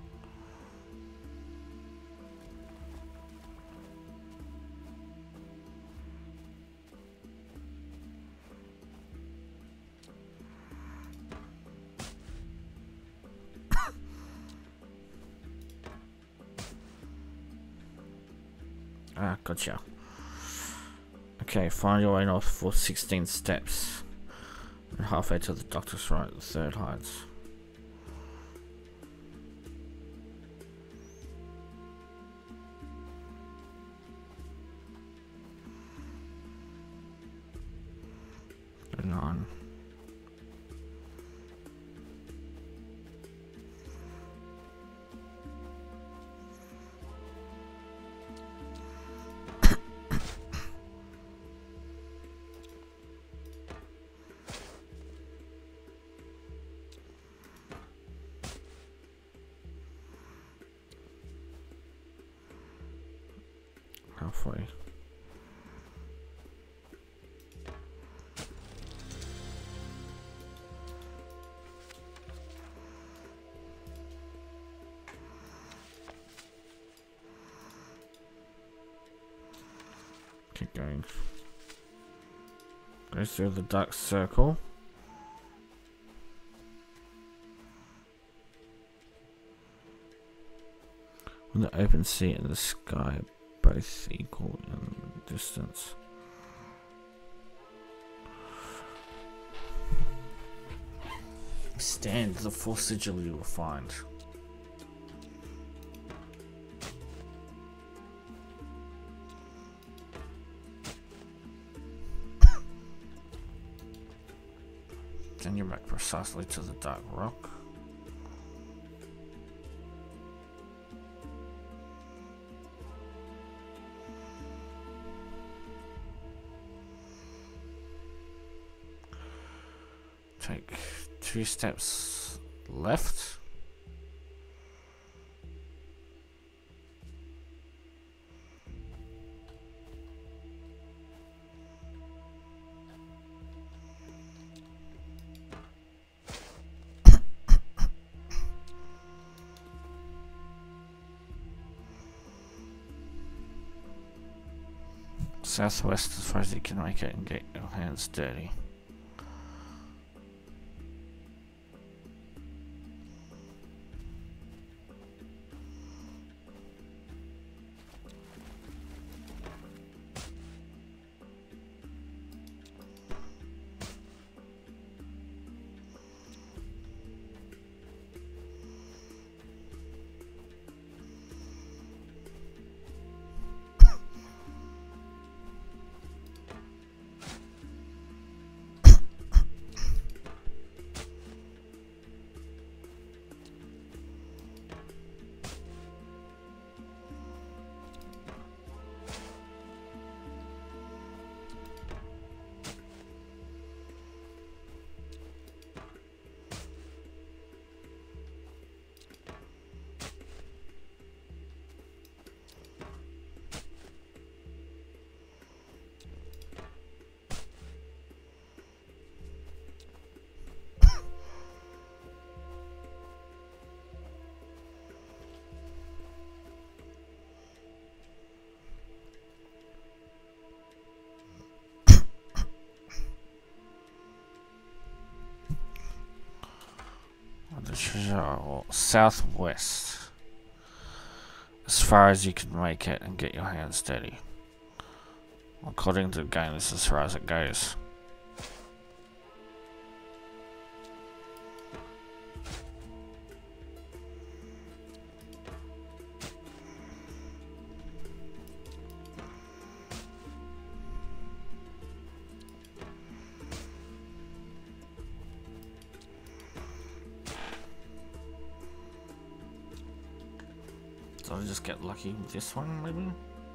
Ah, gotcha. Okay, find your way north for sixteen steps. And halfway to the doctor's right, the third hides. Nine. Halfway. Keep going. Go through the dark circle. When the open sea and the sky are both equal in distance. Stand the fourth sigil you will find. Then you're back precisely to the dark rock. Take two steps left. Southwest as far as you can make it and get your hands dirty. So, southwest. As far as you can make it and get your hands dirty. According to the game, this is as far as it goes. So I'll just get lucky with this one, maybe?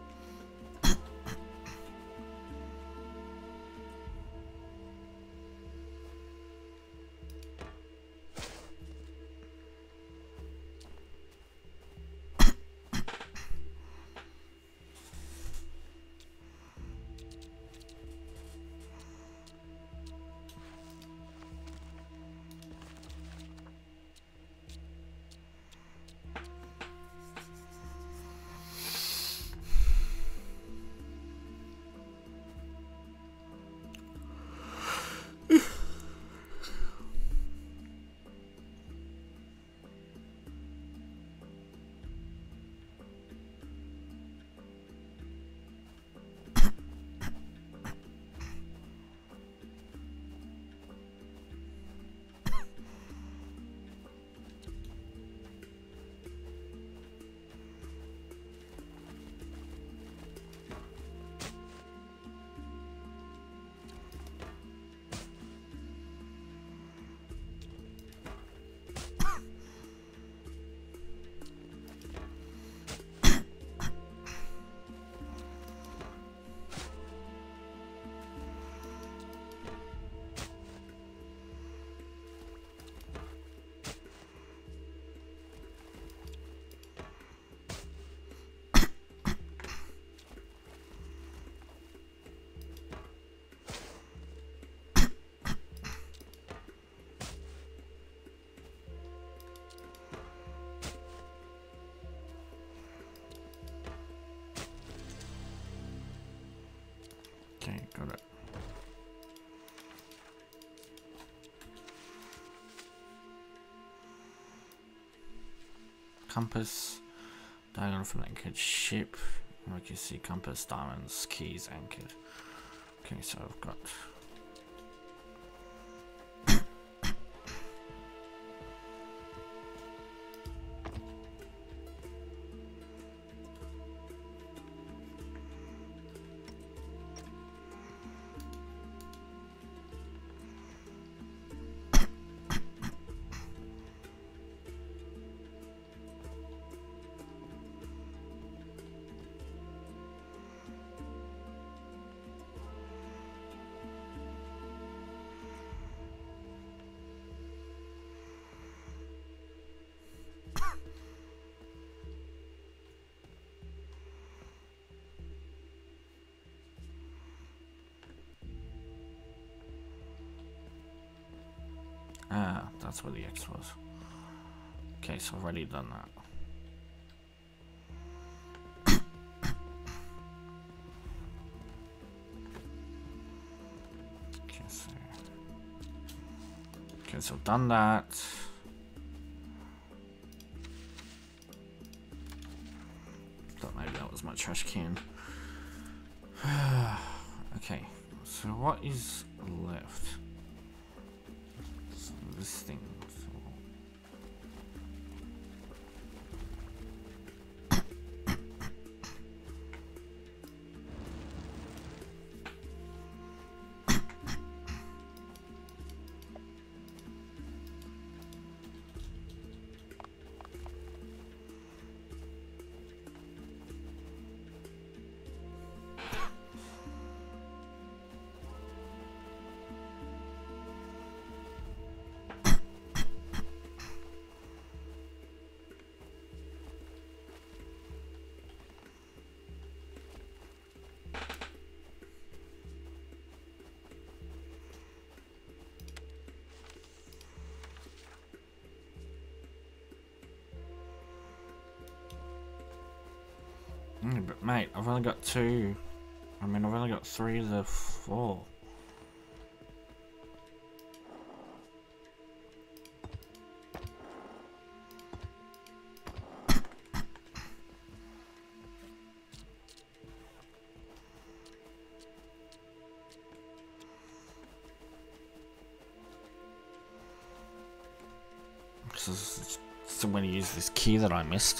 Okay, got it. Compass, diagonal from anchored ship. We can see compass, diamonds, keys, anchored. Okay, so I've got. Ah, that's where the X was. Okay, so I've already done that. Okay, so okay, so I've done that. Thought maybe that was my trash can. Okay, so what is left? This thing. Mm, but mate, I've only got two. I mean, I've only got three of the four. This is somewhere to use this key that I missed.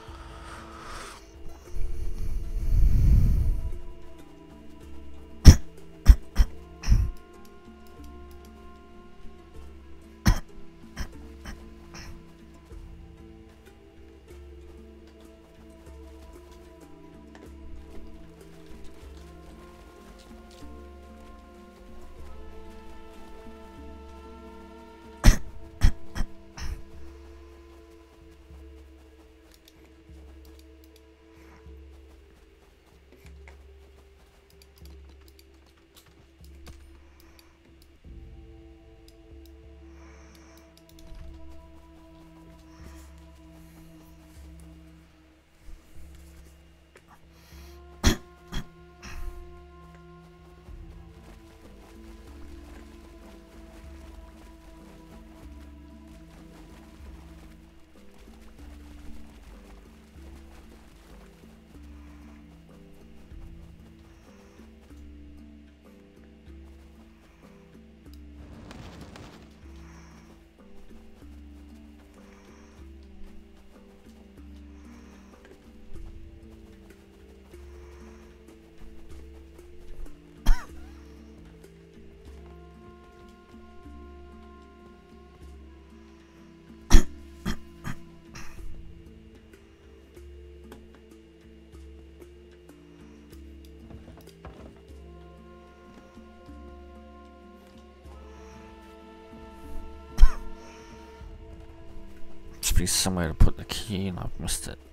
Must be somewhere to put the key and I've missed it.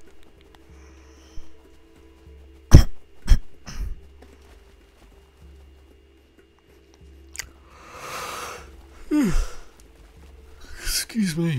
Excuse me.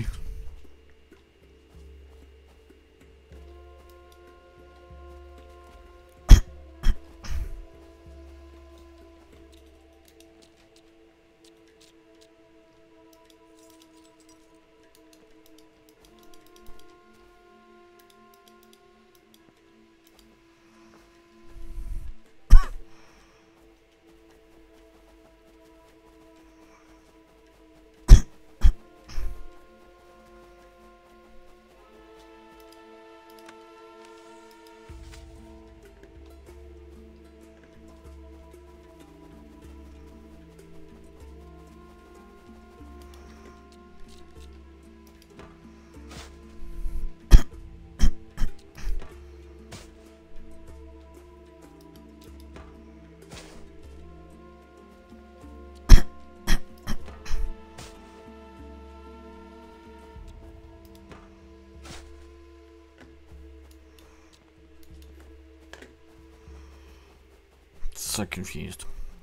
So confused.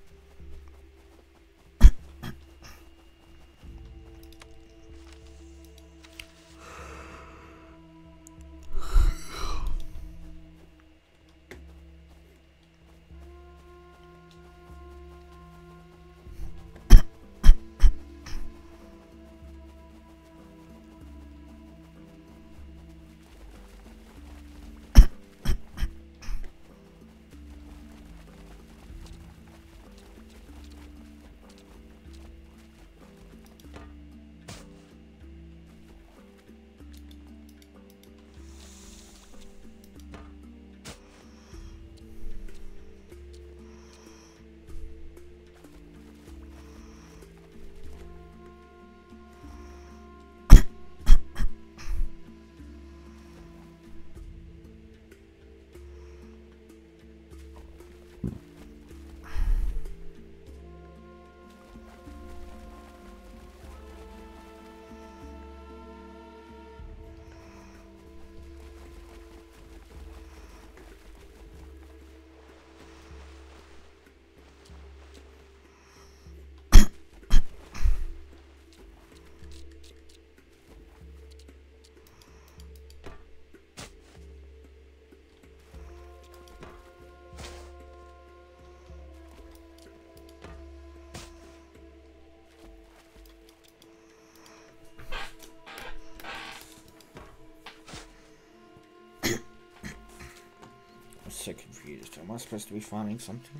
So confused. Am I supposed to be finding something?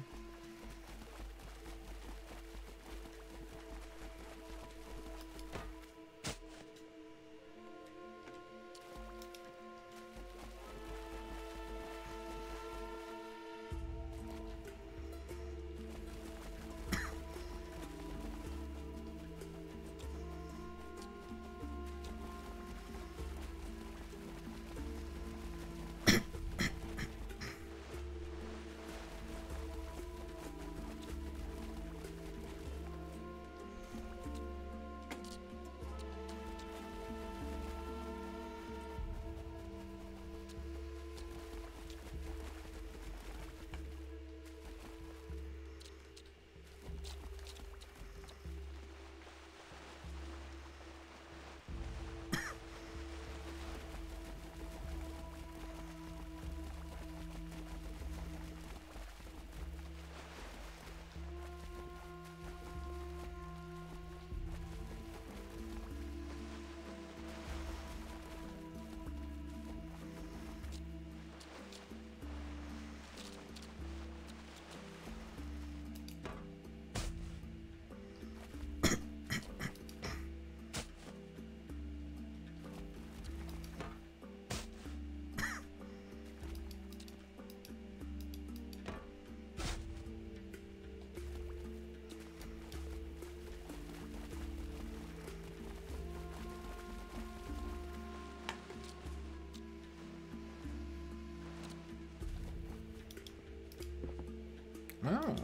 Oh.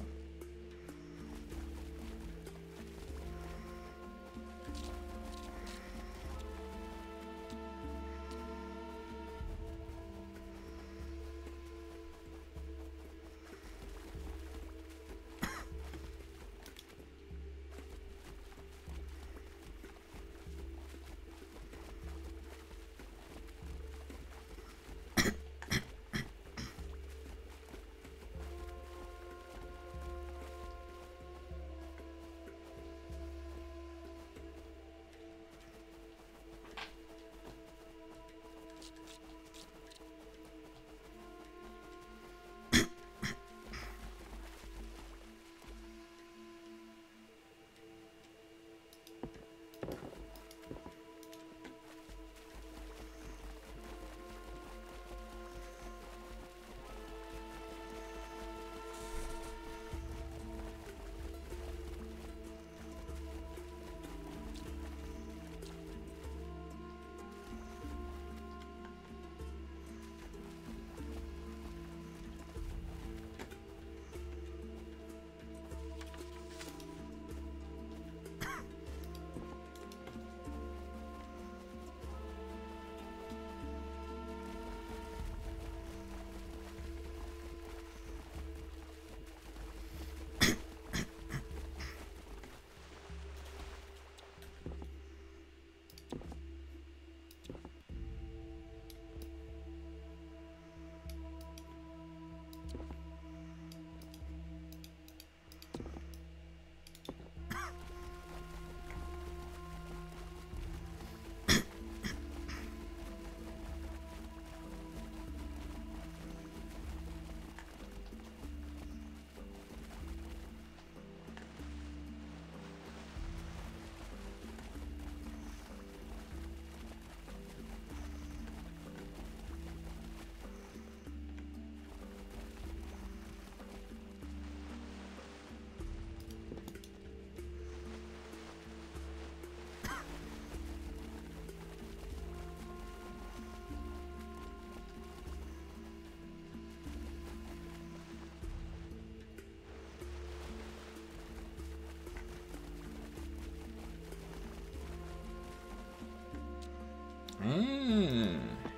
Mm.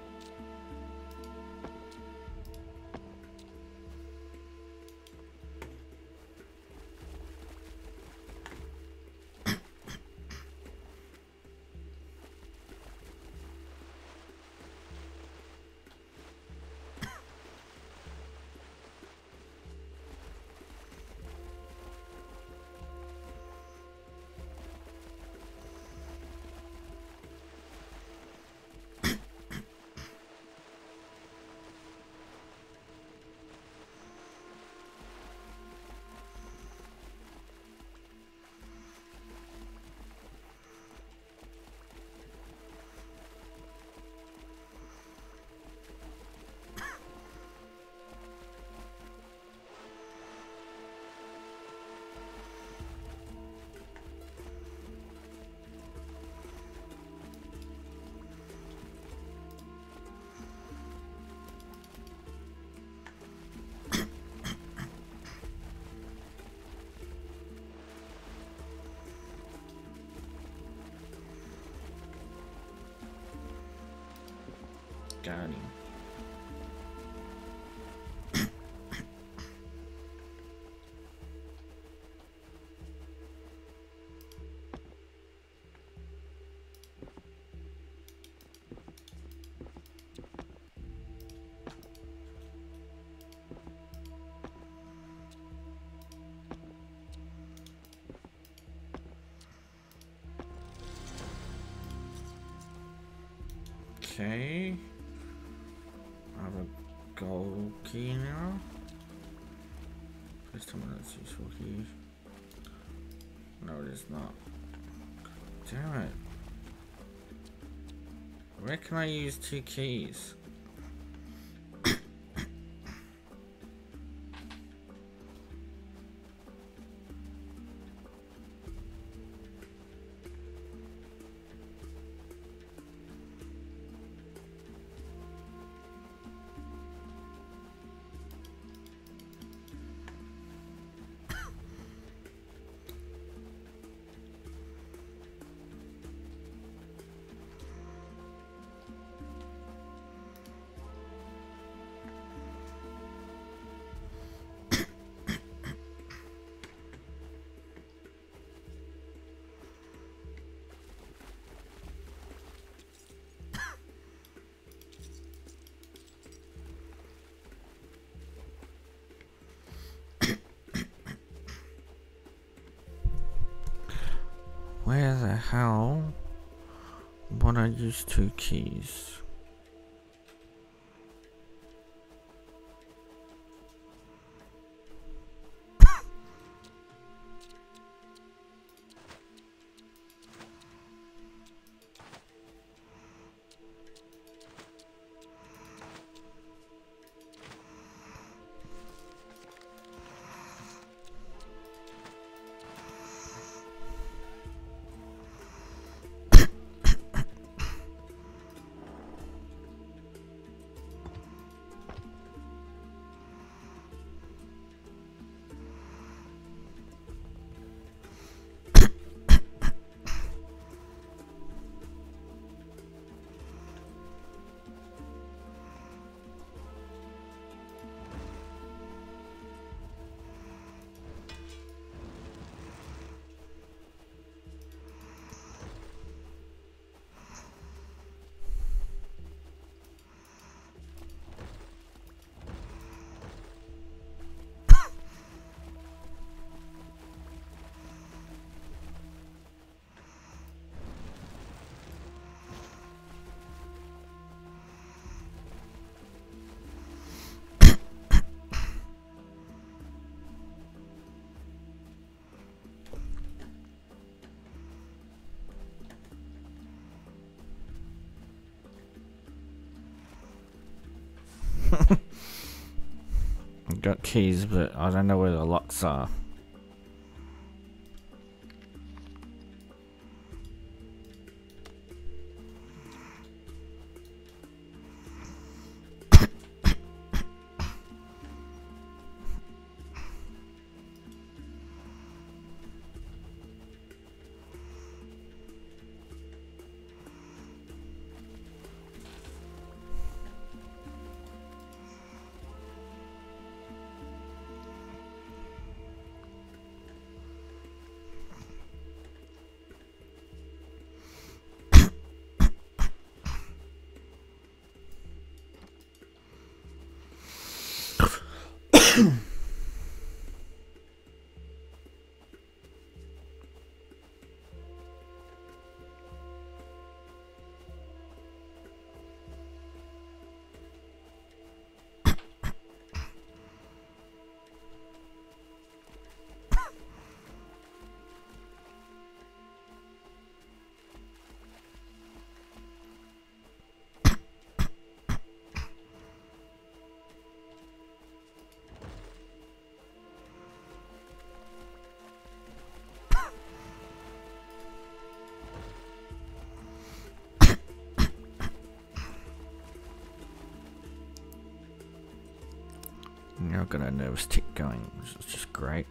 Got him. Okay. I have a gold key now. Please tell me that's useful key. No, it is not. Damn it. Where can I use two keys? the hell would I use two keys? Got keys, but I don't know where the locks are. Now I've got a nervous tick going, which is just great.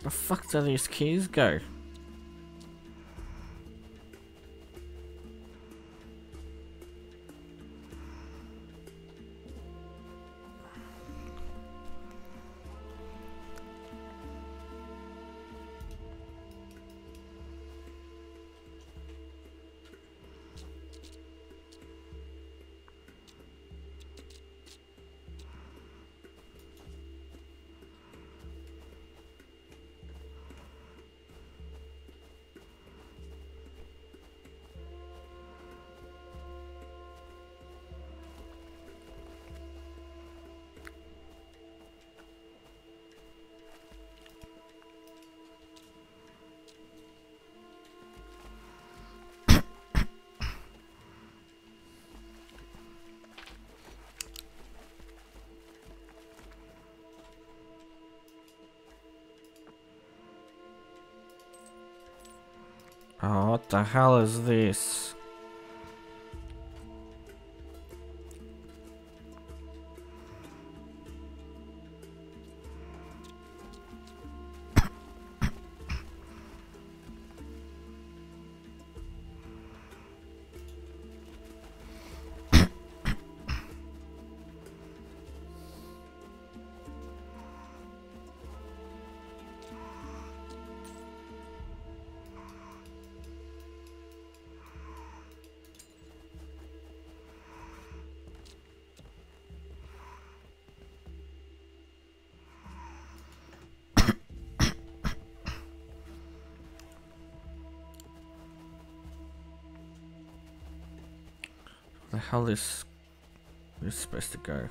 The fuck do these keys go? Oh, what the hell is this? The hell is this supposed to go?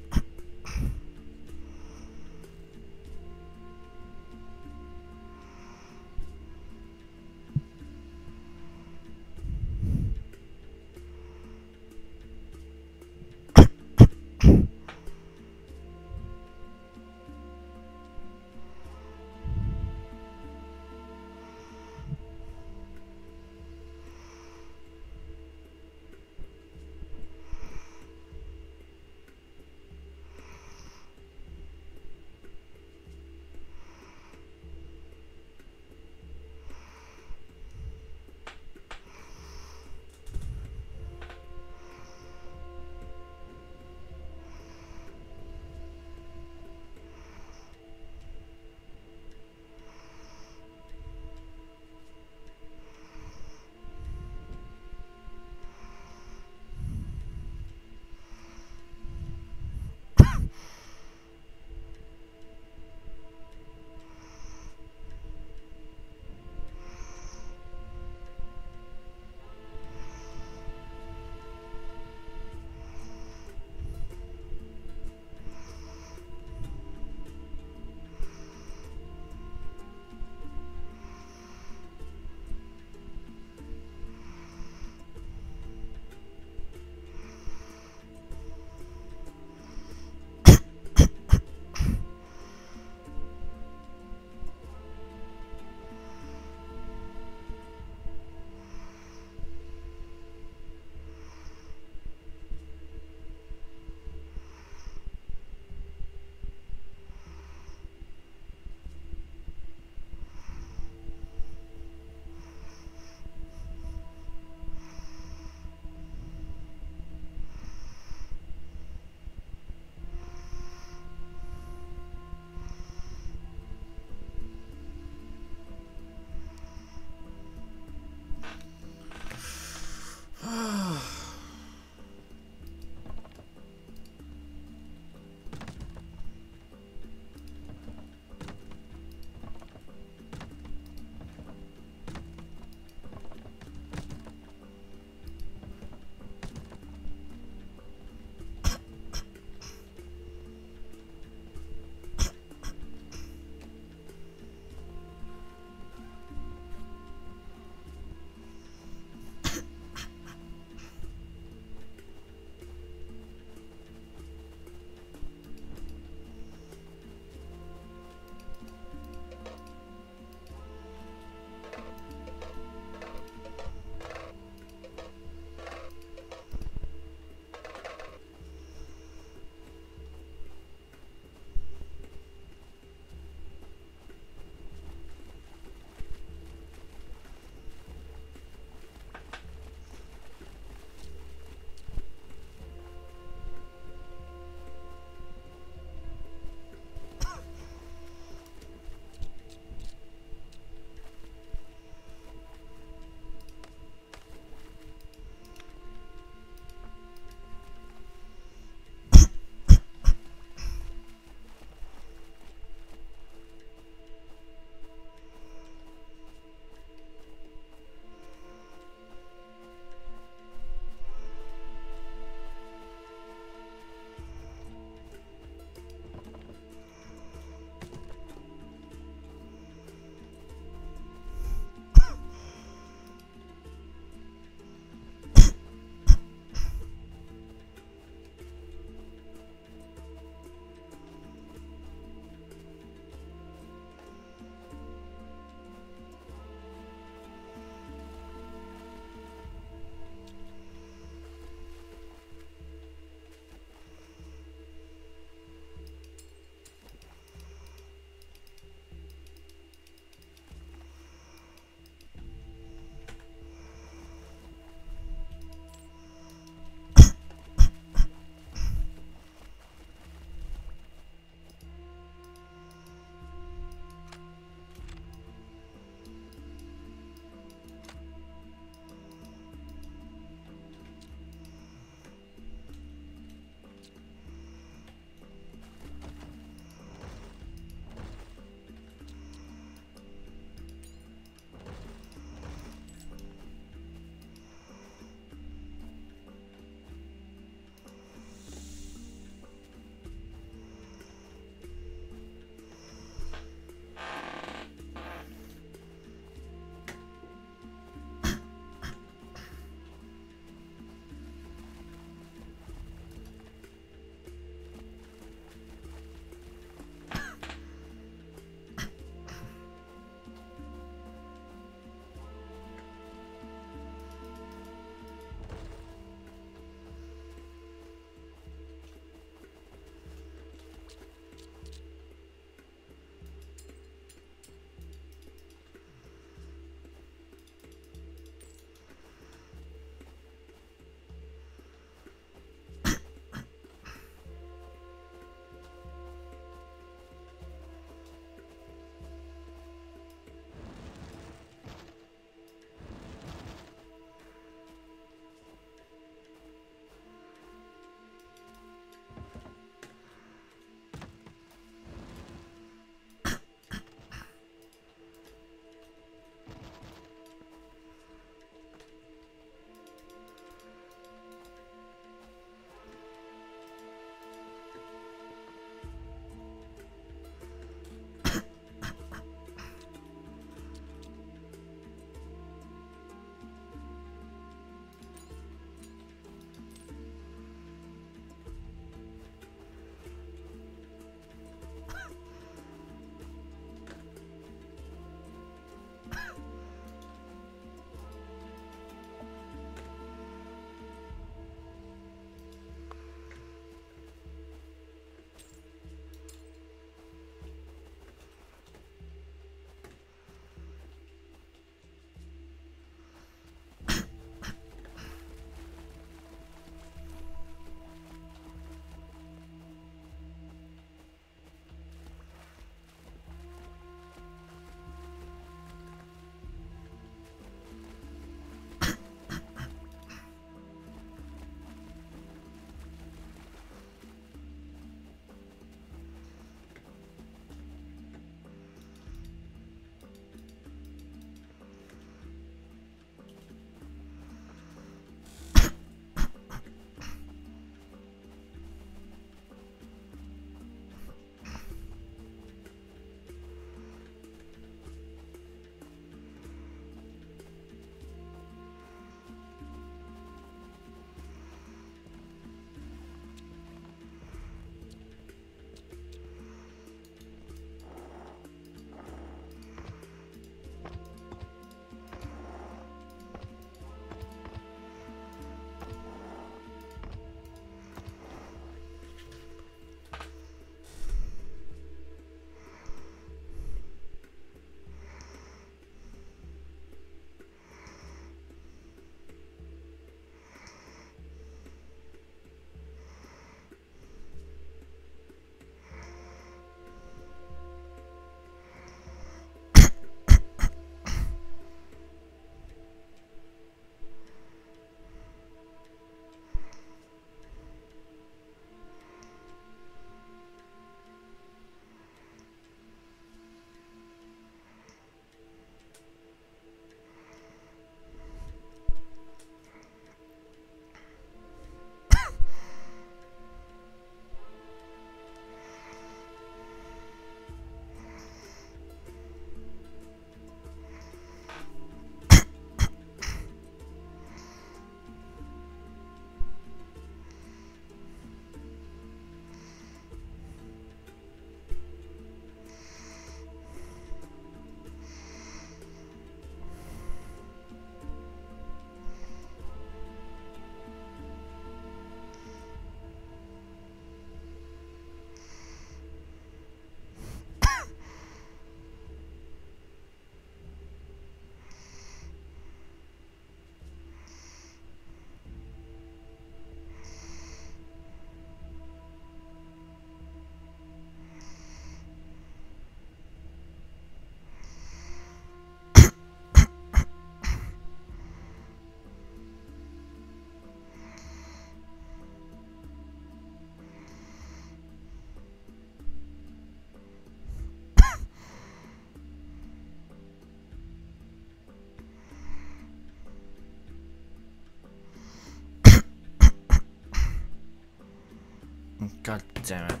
God damn it.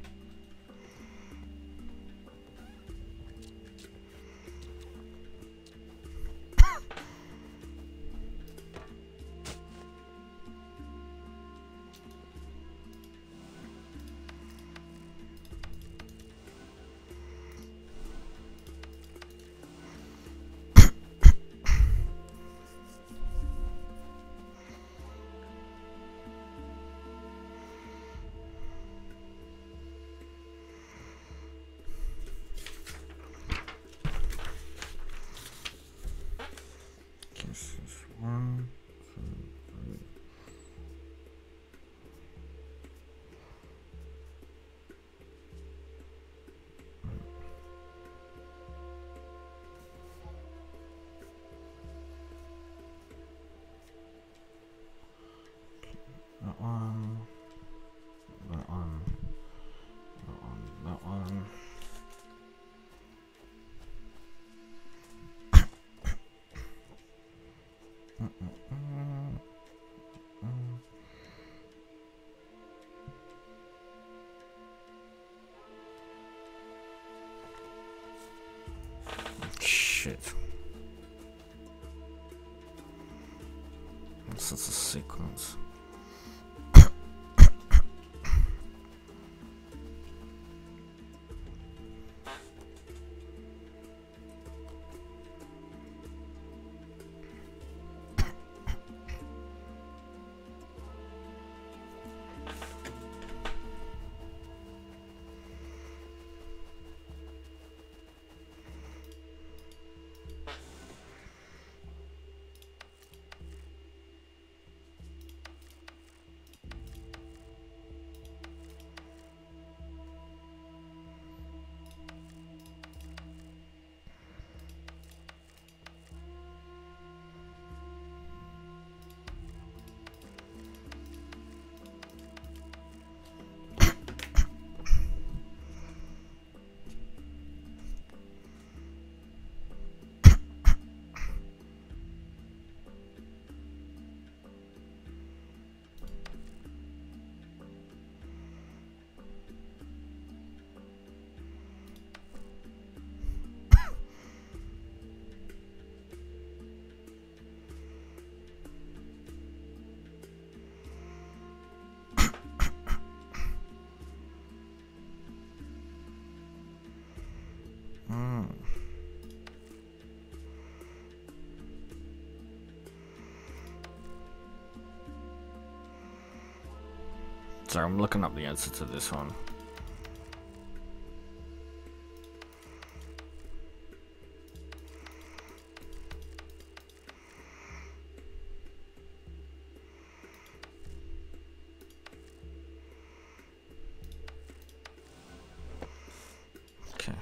This is one, two, three. That one, that one, that one, that one. Shit. This is a sequence. Hmm. Sorry, I'm looking up the answer to this one. Okay.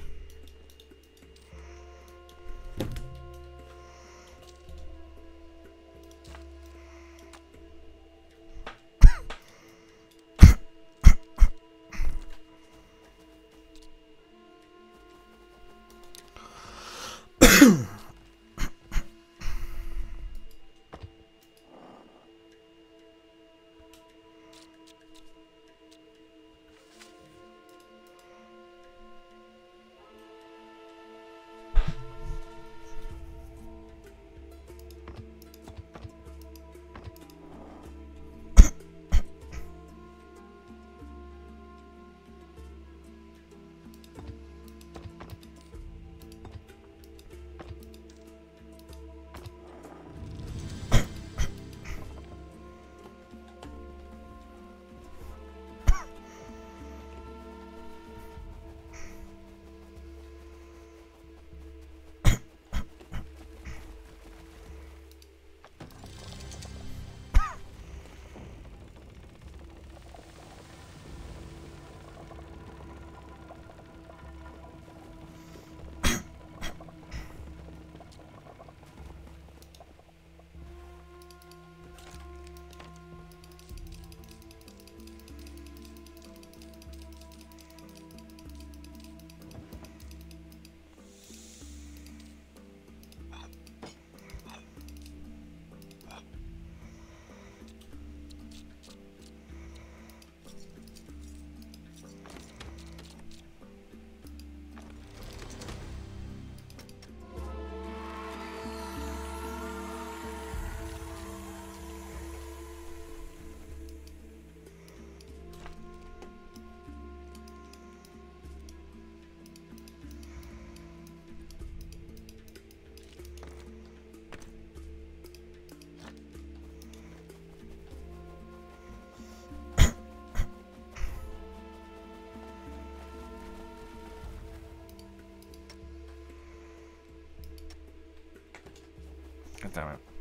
God damn it.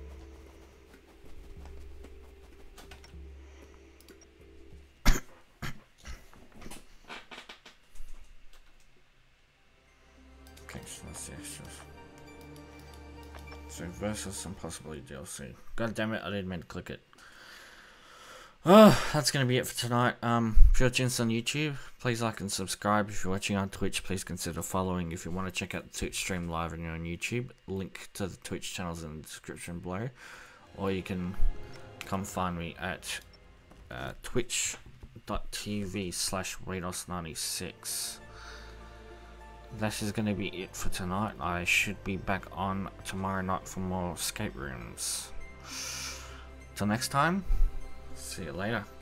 Okay, so that's the extras. So versus and possibly D L C. God damn it, I didn't mean to click it. Oh, that's going to be it for tonight. Um, if you're watching this on YouTube, please like and subscribe. If you're watching on Twitch, please consider following. If you want to check out the Twitch stream live and you're on YouTube, link to the Twitch channels in the description below. Or you can come find me at uh, twitch.tv slash Rados ninety-six. That is going to be it for tonight. I should be back on tomorrow night for more escape rooms. Till next time. See you later.